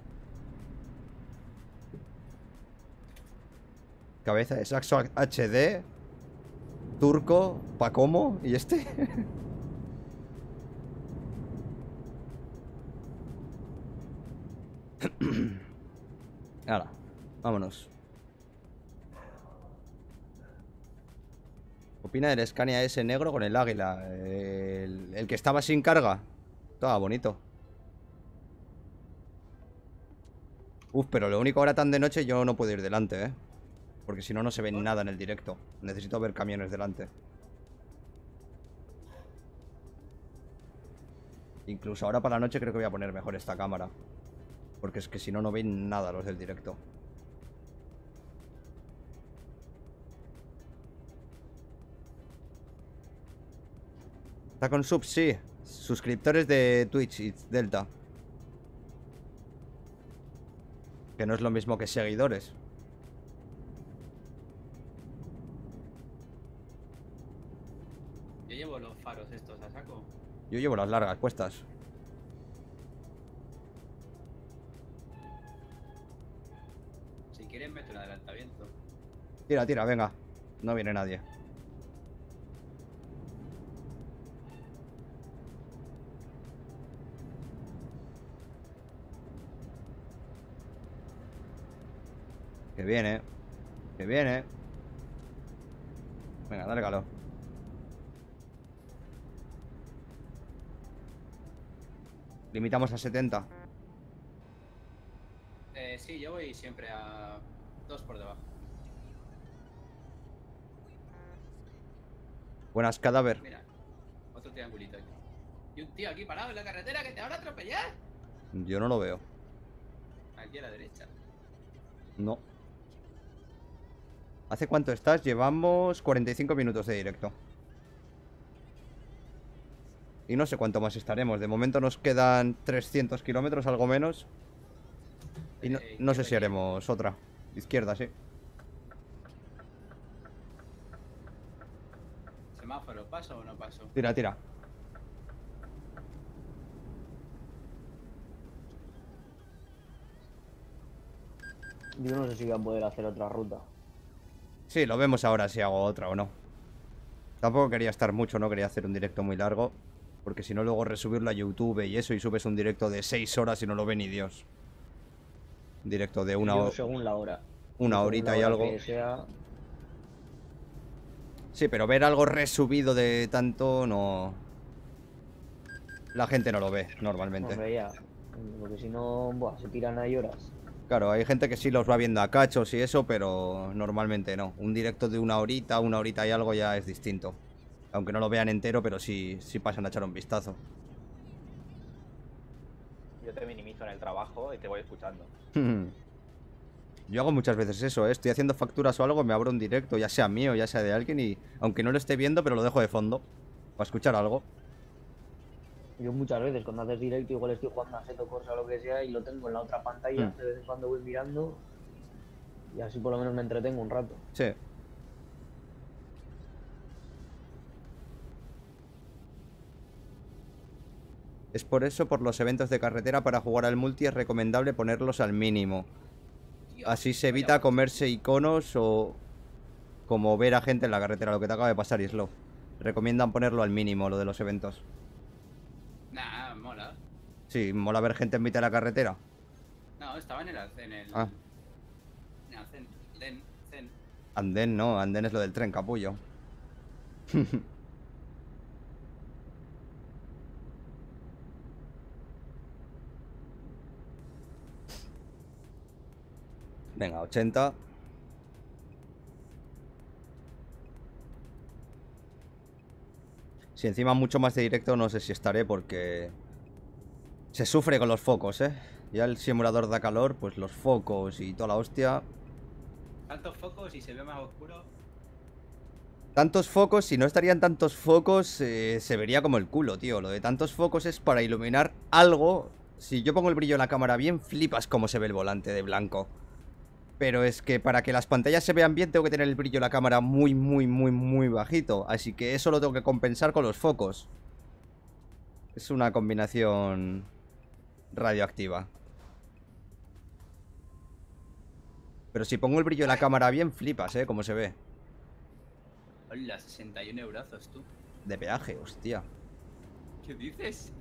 Cabeza de saxo HD. Turco. Pacomo. ¿Y este? Ahora, vámonos. Opina del Scania S negro con el águila. El que estaba sin carga. Estaba bonito. Uf, pero lo único ahora tan de noche yo no puedo ir delante, ¿eh? Porque si no, no se ve nada en el directo. Necesito ver camiones delante. Incluso ahora para la noche creo que voy a poner mejor esta cámara. Porque es que si no, no ven nada los del directo. Está con subs, sí. Suscriptores de Twitch y Delta. Que no es lo mismo que seguidores. Yo llevo los faros estos a saco. Yo llevo las largas puestas. Si quieren meto un adelantamiento. Tira, tira, venga. No viene nadie. Que viene. Que viene. Venga, lárgalo. Limitamos a 70. Sí, yo voy siempre a 2 por debajo. Buenas, cadáver. Mira, otro triangulito aquí. Y un tío aquí parado en la carretera que te van a atropellar. Yo no lo veo. Aquí a la derecha. No. ¿Hace cuánto estás? Llevamos 45 minutos de directo. Y no sé cuánto más estaremos. De momento nos quedan 300 kilómetros, algo menos. Y no sé si haremos otra. Izquierda, sí. ¿Semáforo, paso o no paso? Tira, tira. Yo no sé si voy a poder hacer otra ruta. Sí, lo vemos ahora si hago otra o no. Tampoco quería estar mucho, no quería hacer un directo muy largo. Porque si no, luego resubirlo a YouTube y eso, y subes un directo de 6 horas y no lo ve ni Dios. Un directo de una Yo hora. según la hora. Una Según horita la y hora algo. que sea, Sí, pero ver algo resubido de tanto no... La gente no lo ve, normalmente. hombre, ya. Porque si no, buah, se tiran ahí horas. Claro, hay gente que sí los va viendo a cachos y eso, pero normalmente no. Un directo de una horita y algo ya es distinto. Aunque no lo vean entero, pero sí pasan a echar un vistazo. Yo te minimizo en el trabajo y te voy escuchando. Yo hago muchas veces eso, ¿eh? Estoy haciendo facturas o algo, me abro un directo, ya sea mío, ya sea de alguien, y aunque no lo esté viendo, pero lo dejo de fondo. Para escuchar algo. Yo muchas veces cuando haces directo igual estoy jugando a Seto Corsa o lo que sea y lo tengo en la otra pantalla, de vez en cuando voy mirando y así por lo menos me entretengo un rato. Sí. Es por eso, por los eventos de carretera, para jugar al multi es recomendable ponerlos al mínimo. Dios, Así se vaya evita guapo. comerse iconos o como ver a gente en la carretera, lo que te acaba de pasar, Islo. Recomiendan ponerlo al mínimo, lo de los eventos. Nah, mola. Sí, mola ver gente en mitad de la carretera. No, estaba en el Ah. en el zen. Andén no, andén es lo del tren, capullo. Venga, 80. Si encima mucho más de directo no sé si estaré porque se sufre con los focos, ¿eh? Ya el simulador da calor, pues los focos y toda la hostia. Tantos focos y se ve más oscuro. Tantos focos, si no estarían tantos focos, se vería como el culo, tío. Lo de tantos focos es para iluminar algo. Si yo pongo el brillo en la cámara bien, flipas cómo se ve el volante de blanco. Pero es que para que las pantallas se vean bien tengo que tener el brillo de la cámara muy, muy, muy, muy bajito. Así que eso lo tengo que compensar con los focos. Es una combinación radioactiva. Pero si pongo el brillo de la cámara bien, flipas, cómo se ve. Hola, 61 eurazos tú. De peaje, hostia. ¿Qué dices?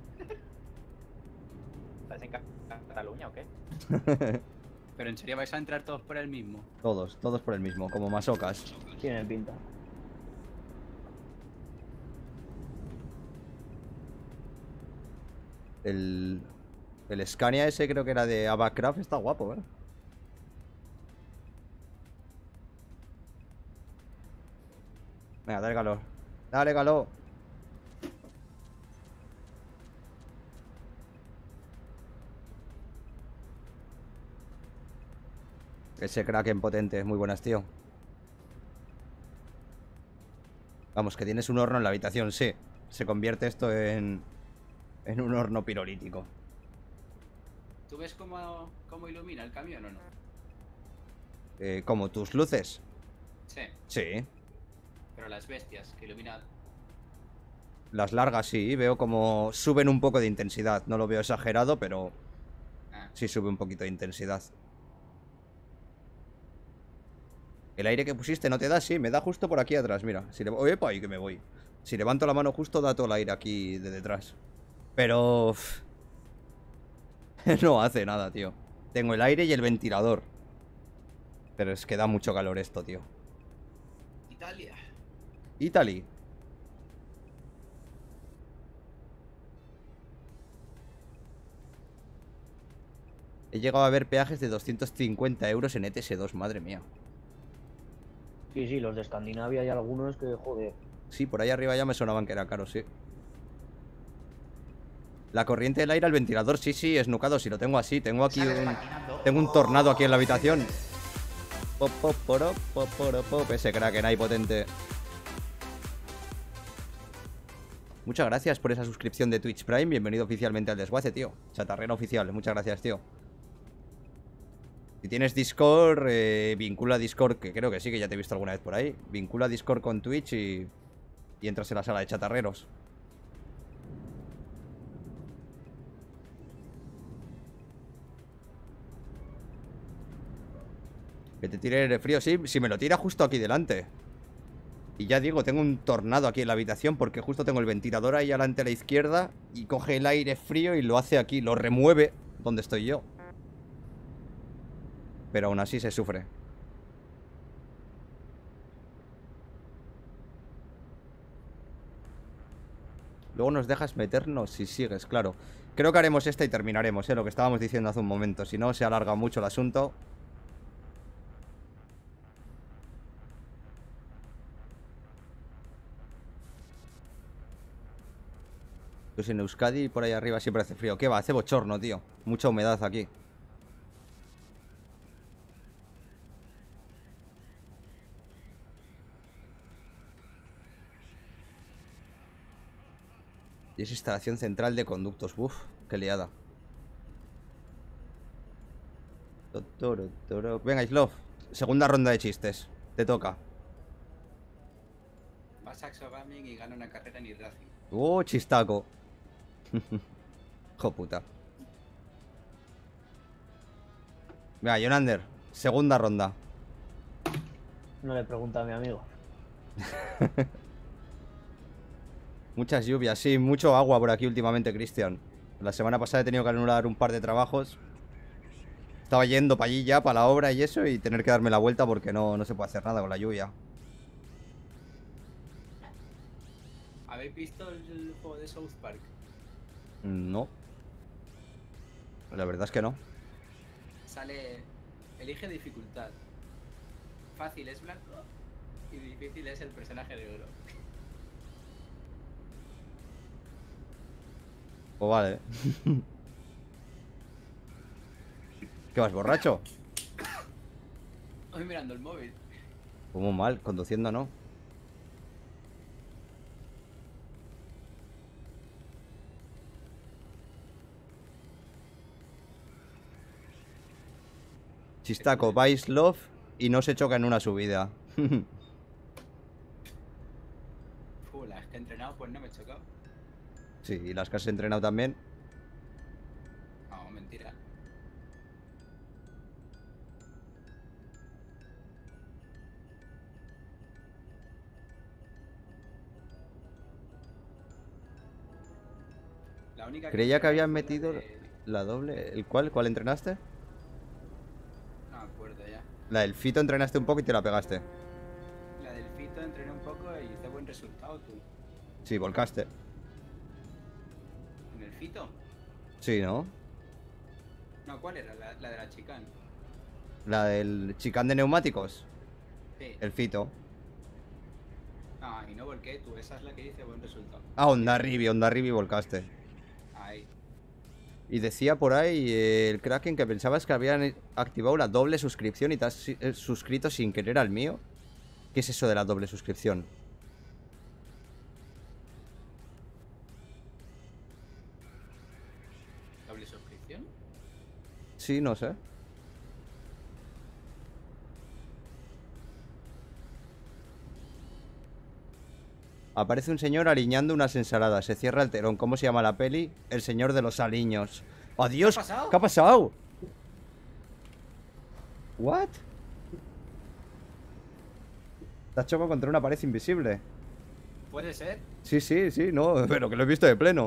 ¿Estás en Cataluña o qué? Pero en serio vais a entrar todos por el mismo. Todos por el mismo, como masocas. Tiene pinta. El Scania ese creo que era de Abacraft, está guapo, ¿eh? Venga, dale calor. Dale calor. Ese Kraken potente, muy buenas, tío. Vamos, que tienes un horno en la habitación, sí. Se convierte esto en un horno pirolítico. ¿Tú ves cómo ilumina el camión o no? ¿Como tus luces? Sí, Sí. pero las bestias que iluminan. Las largas sí, veo como suben un poco de intensidad. No lo veo exagerado, pero Ah, sí sube un poquito de intensidad. El aire que pusiste no te da, sí, me da justo por aquí atrás, mira. Si ¡epa! Ahí que me voy. Si levanto la mano justo, da todo el aire aquí de detrás. Pero... no hace nada, tío. Tengo el aire y el ventilador. Pero es que da mucho calor esto, tío. Italia. Italy. He llegado a ver peajes de 250 euros en ETS2, madre mía. Sí, sí, los de Escandinavia hay algunos que, joder. Sí, por ahí arriba ya me sonaban que era caro, sí. La corriente del aire al ventilador, sí, sí, esnucado, si lo tengo así. Tengo aquí tengo un tornado aquí en la habitación. Pop, pop, poro, pop, poro, pop. Ese Kraken ahí potente. Muchas gracias por esa suscripción de Twitch Prime. Bienvenido oficialmente al desguace, tío. Chatarrero oficial. Muchas gracias, tío. Si tienes Discord, vincula Discord, que creo que sí, que ya te he visto alguna vez por ahí. Vincula Discord con Twitch y entras en la sala de chatarreros. Que te tire aire frío, sí, si me lo tira justo aquí delante. Y ya digo, tengo un tornado aquí en la habitación porque justo tengo el ventilador ahí adelante a la izquierda y coge el aire frío y lo hace aquí, lo remueve donde estoy yo. Pero aún así se sufre. Luego nos dejas meternos si sigues, claro. Creo que haremos esta y terminaremos, lo que estábamos diciendo hace un momento. Si no, se alarga mucho el asunto. Pues en Euskadi por ahí arriba siempre hace frío. ¿Qué va? Hace bochorno, tío. Mucha humedad aquí. Y es instalación central de conductos. Uf, qué liada. Venga, Islov. Segunda ronda de chistes. Te toca. Va Saxo Gaming y gana una carrera en Racing. Chistaco. Hijo puta. Venga, Jonander. Segunda ronda. No le pregunta a mi amigo. Muchas lluvias, sí, mucho agua por aquí últimamente, Cristian. La semana pasada he tenido que anular un par de trabajos. Estaba yendo para allí ya, para la obra y eso, y tener que darme la vuelta porque no se puede hacer nada con la lluvia. ¿Habéis visto el juego de South Park? No. La verdad es que no. Sale... Elige dificultad. Fácil es blanco y difícil es el personaje de oro. Pues vale. ¿Qué vas, borracho? Estoy mirando el móvil. Pues muy mal, conduciendo no. Chistaco, vais love y no se choca en una subida. Las que he entrenado pues no me he chocado. Sí, y las que has entrenado también. No, mentira. La única Creía que habían fue la metido de- la doble. ¿El cuál? ¿Cuál entrenaste? No me acuerdo ya. La del Fito entrenaste un poco y te la pegaste. La del Fito entrené un poco y hice buen resultado tú. Sí, volcaste. ¿En el Fito? Sí, ¿no? No, ¿cuál era? La de la chicane. La del chicán de neumáticos. Sí. El Fito. Ah, y no volqué tú, esa es la que hice buen resultado. Ah, Honda Rivi volcaste. Ahí. Y decía por ahí el Kraken que pensabas que habían activado la doble suscripción y te has suscrito sin querer al mío. ¿Qué es eso de la doble suscripción? ¿Doble suscripción? Sí, no sé. Aparece un señor aliñando unas ensaladas. Se cierra el telón. ¿Cómo se llama la peli? El señor de los aliños. ¡Adiós! ¿Qué ha pasado? ¿Qué ha pasado? ¿What? Te has chocado contra una pared invisible. ¿Puede ser? Sí, no, pero que lo he visto de pleno.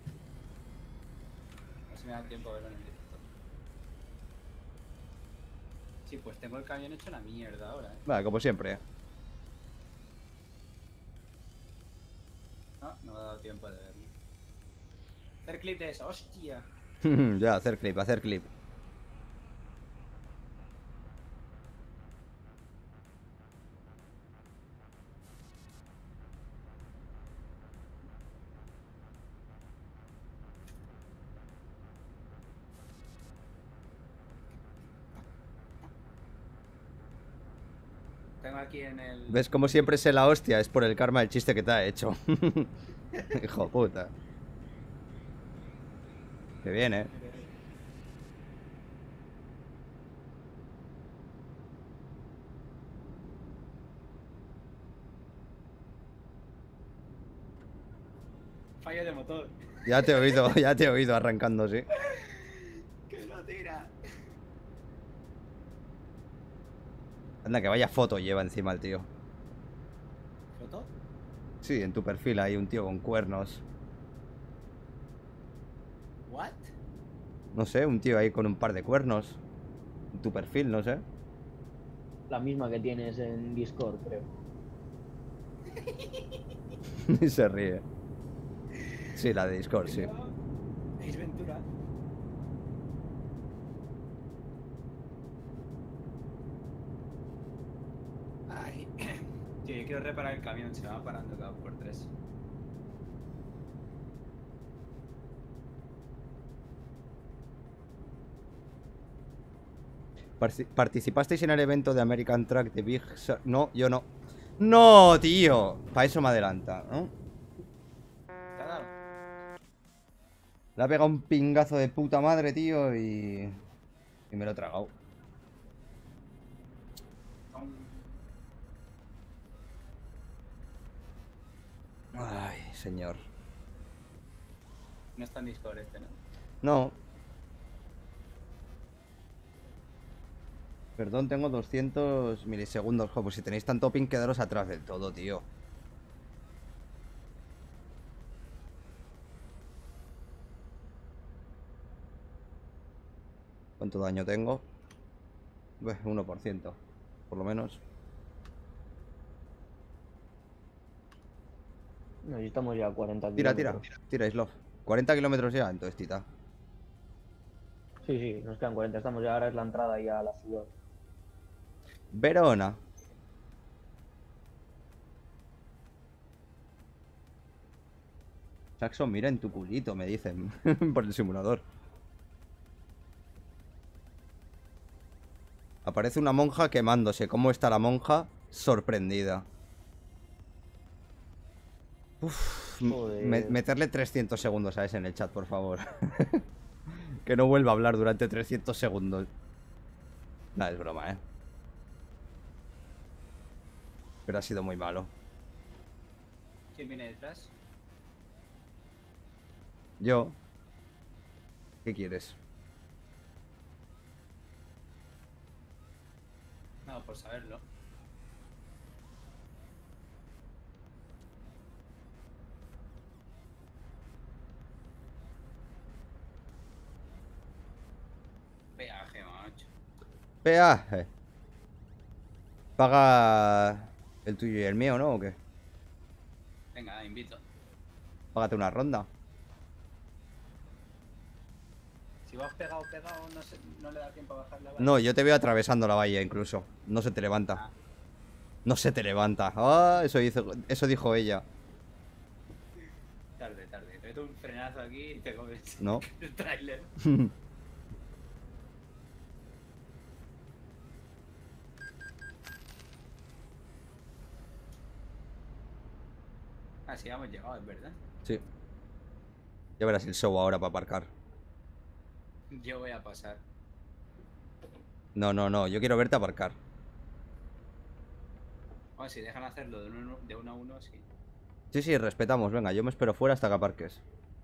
No se me da tiempo a verlo en el directo. Sí, pues tengo el camión hecho una mierda ahora, Vale, como siempre. No me ha dado tiempo de verlo. Hacer clip de eso, hostia. Ya, hacer clip, hacer clip. Tengo aquí en el... ¿Ves? Como siempre sé la hostia. Es por el karma del chiste que te ha hecho. Hijo puta. Qué bien, ¿eh? Fallo de motor. Ya te he oído arrancando, sí. ¡Que lo tira! Anda, que vaya foto lleva encima el tío. ¿Foto? Sí, en tu perfil hay un tío con cuernos. ¿What? No sé, un tío ahí con un par de cuernos. En tu perfil, no sé. La misma que tienes en Discord, creo. Y se ríe. Sí, la de Discord, sí. Ace Ventura. Ay. Tío, yo quiero reparar el camión, se me va parando cada 2x3. ¿Participasteis en el evento de American Truck de Big Sur? No, yo no. ¡No, tío! Para eso me adelanta, ¿no? ¿Te ha dado? Le ha pegado un pingazo de puta madre, tío, y me lo he tragado. Ay, señor. No está en Discord este, ¿no? No. Perdón, tengo 200 milisegundos. Jo, pues si tenéis tanto ping, quedaros atrás del todo, tío. ¿Cuánto daño tengo? 1%, por lo menos. Necesitamos ya 40 Tira, kilómetros. tira, Islov. 40 kilómetros ya, entonces tita. Sí, sí, nos quedan 40. Estamos ya, ahora es la entrada ya a la ciudad. Verona. Saxon, mira en tu culito, me dicen. Por el simulador. Aparece una monja quemándose. ¿Cómo está la monja? Sorprendida. Uf, Joder. meterle 300 segundos a ese en el chat, por favor. Que no vuelva a hablar durante 300 segundos. Nah, es broma, ¿eh? Pero ha sido muy malo. ¿Quién viene detrás? Yo. ¿Qué quieres? No, por saberlo. Peaje, macho. Peaje. Paga el tuyo y el mío, ¿no? ¿O qué? Venga, invito. Págate una ronda. Si vas pegado, no, no le da tiempo a bajar la valla. No, yo te veo atravesando la valla incluso. No se te levanta. Ah. No se te levanta. Ah, eso dijo ella. Tarde. Te meto un frenazo aquí y te comes No. el tráiler. Ah, sí, hemos llegado, es verdad. Sí. Ya verás el show ahora para aparcar. Yo voy a pasar. No. Yo quiero verte aparcar. Bueno, si dejan hacerlo de uno a uno, sí. Sí, respetamos. Venga, yo me espero fuera hasta que aparques.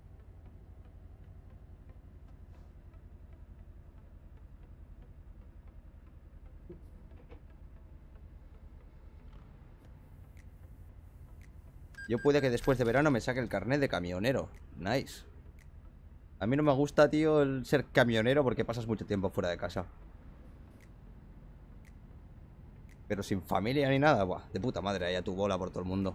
Yo puede que después de verano me saque el carnet de camionero. Nice. A mí no me gusta, tío, el ser camionero porque pasas mucho tiempo fuera de casa. Pero sin familia ni nada, buah, de puta madre, ahí a tu bola por todo el mundo.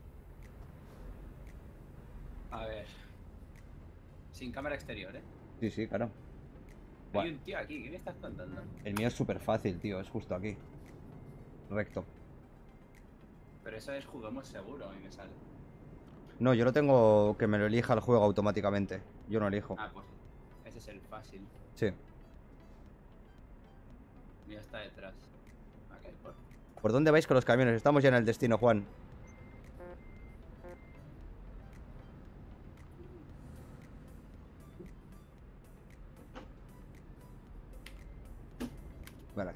A ver. Sin cámara exterior, ¿eh? Sí, claro. Hay Buah, un tío aquí, ¿qué me estás contando? el mío es súper fácil, tío, es justo aquí. Recto. Pero eso es juguemos seguro, a mí me sale. No, yo lo tengo que me lo elija el juego automáticamente. Yo no elijo. Ah, pues ese es el fácil. Sí. El mío está detrás. Ok, pues. ¿Por dónde vais con los camiones? Estamos ya en el destino, Juan.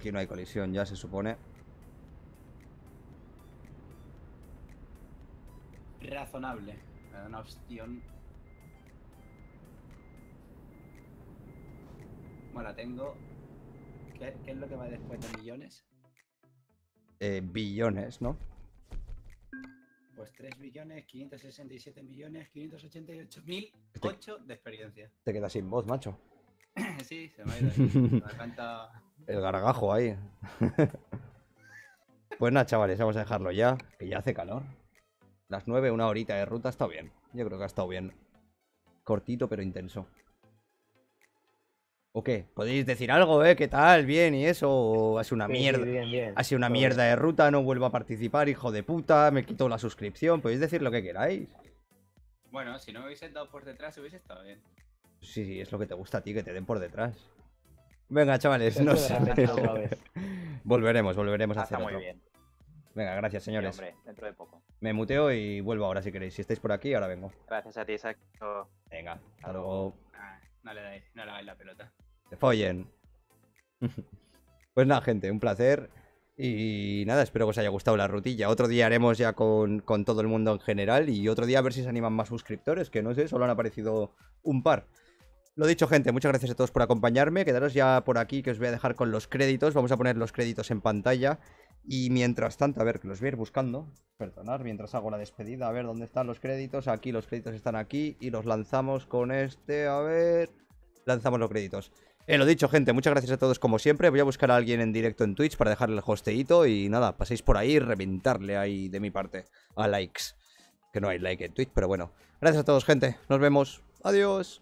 Aquí no hay colisión, ya se supone. Razonable. Me da una opción. Bueno, tengo... ¿Qué es lo que va después de millones? Billones, ¿no? Pues 3.567.588.008 de experiencia. Te quedas sin voz, macho. Sí, se me ha ido ahí. Me encanta... El gargajo ahí. Pues nada, chavales, vamos a dejarlo ya, que ya hace calor. Las 9, una horita de ruta, ha estado bien. Yo creo que ha estado bien. Cortito, pero intenso. ¿O qué? ¿Podéis decir algo, ¿Qué tal? ¿Bien y eso? ¿O ha sido una Sí, mierda? bien, bien. Ha sido una Todo mierda bien. de ruta, no vuelvo a participar, hijo de puta, me quito la suscripción. Podéis decir lo que queráis. Bueno, si no me hubiese dado por detrás hubiese estado bien. Sí, sí, es lo que te gusta a ti, que te den por detrás. Venga, chavales, Eso no de sé. repente otra vez. Volveremos a Ah, hacer está muy otro. bien. Venga, gracias, Sí, señores. hombre, dentro de poco. Me muteo y vuelvo ahora si queréis. Si estáis por aquí, ahora vengo. Gracias a ti, Isaac. Venga, hasta luego. Ah, no le dais, no le hagáis la pelota. Te follen. Pues nada, gente, un placer. Y nada, espero que os haya gustado la rutilla. Otro día haremos ya con todo el mundo en general. Y otro día a ver si se animan más suscriptores, que no sé, solo han aparecido un par. Lo dicho, gente, muchas gracias a todos por acompañarme. Quedaros ya por aquí, que os voy a dejar con los créditos. Vamos a poner los créditos en pantalla. Y mientras tanto, a ver, que los voy a ir buscando. Perdonad, mientras hago la despedida. A ver, ¿dónde están los créditos? Aquí, los créditos están aquí. Y los lanzamos con este, a ver... Lanzamos los créditos. Lo dicho, gente, muchas gracias a todos como siempre. Voy a buscar a alguien en directo en Twitch para dejarle el hosteíto. Y nada, paséis por ahí y reventarle ahí de mi parte a likes. Que no hay like en Twitch, pero bueno. Gracias a todos, gente. Nos vemos. Adiós.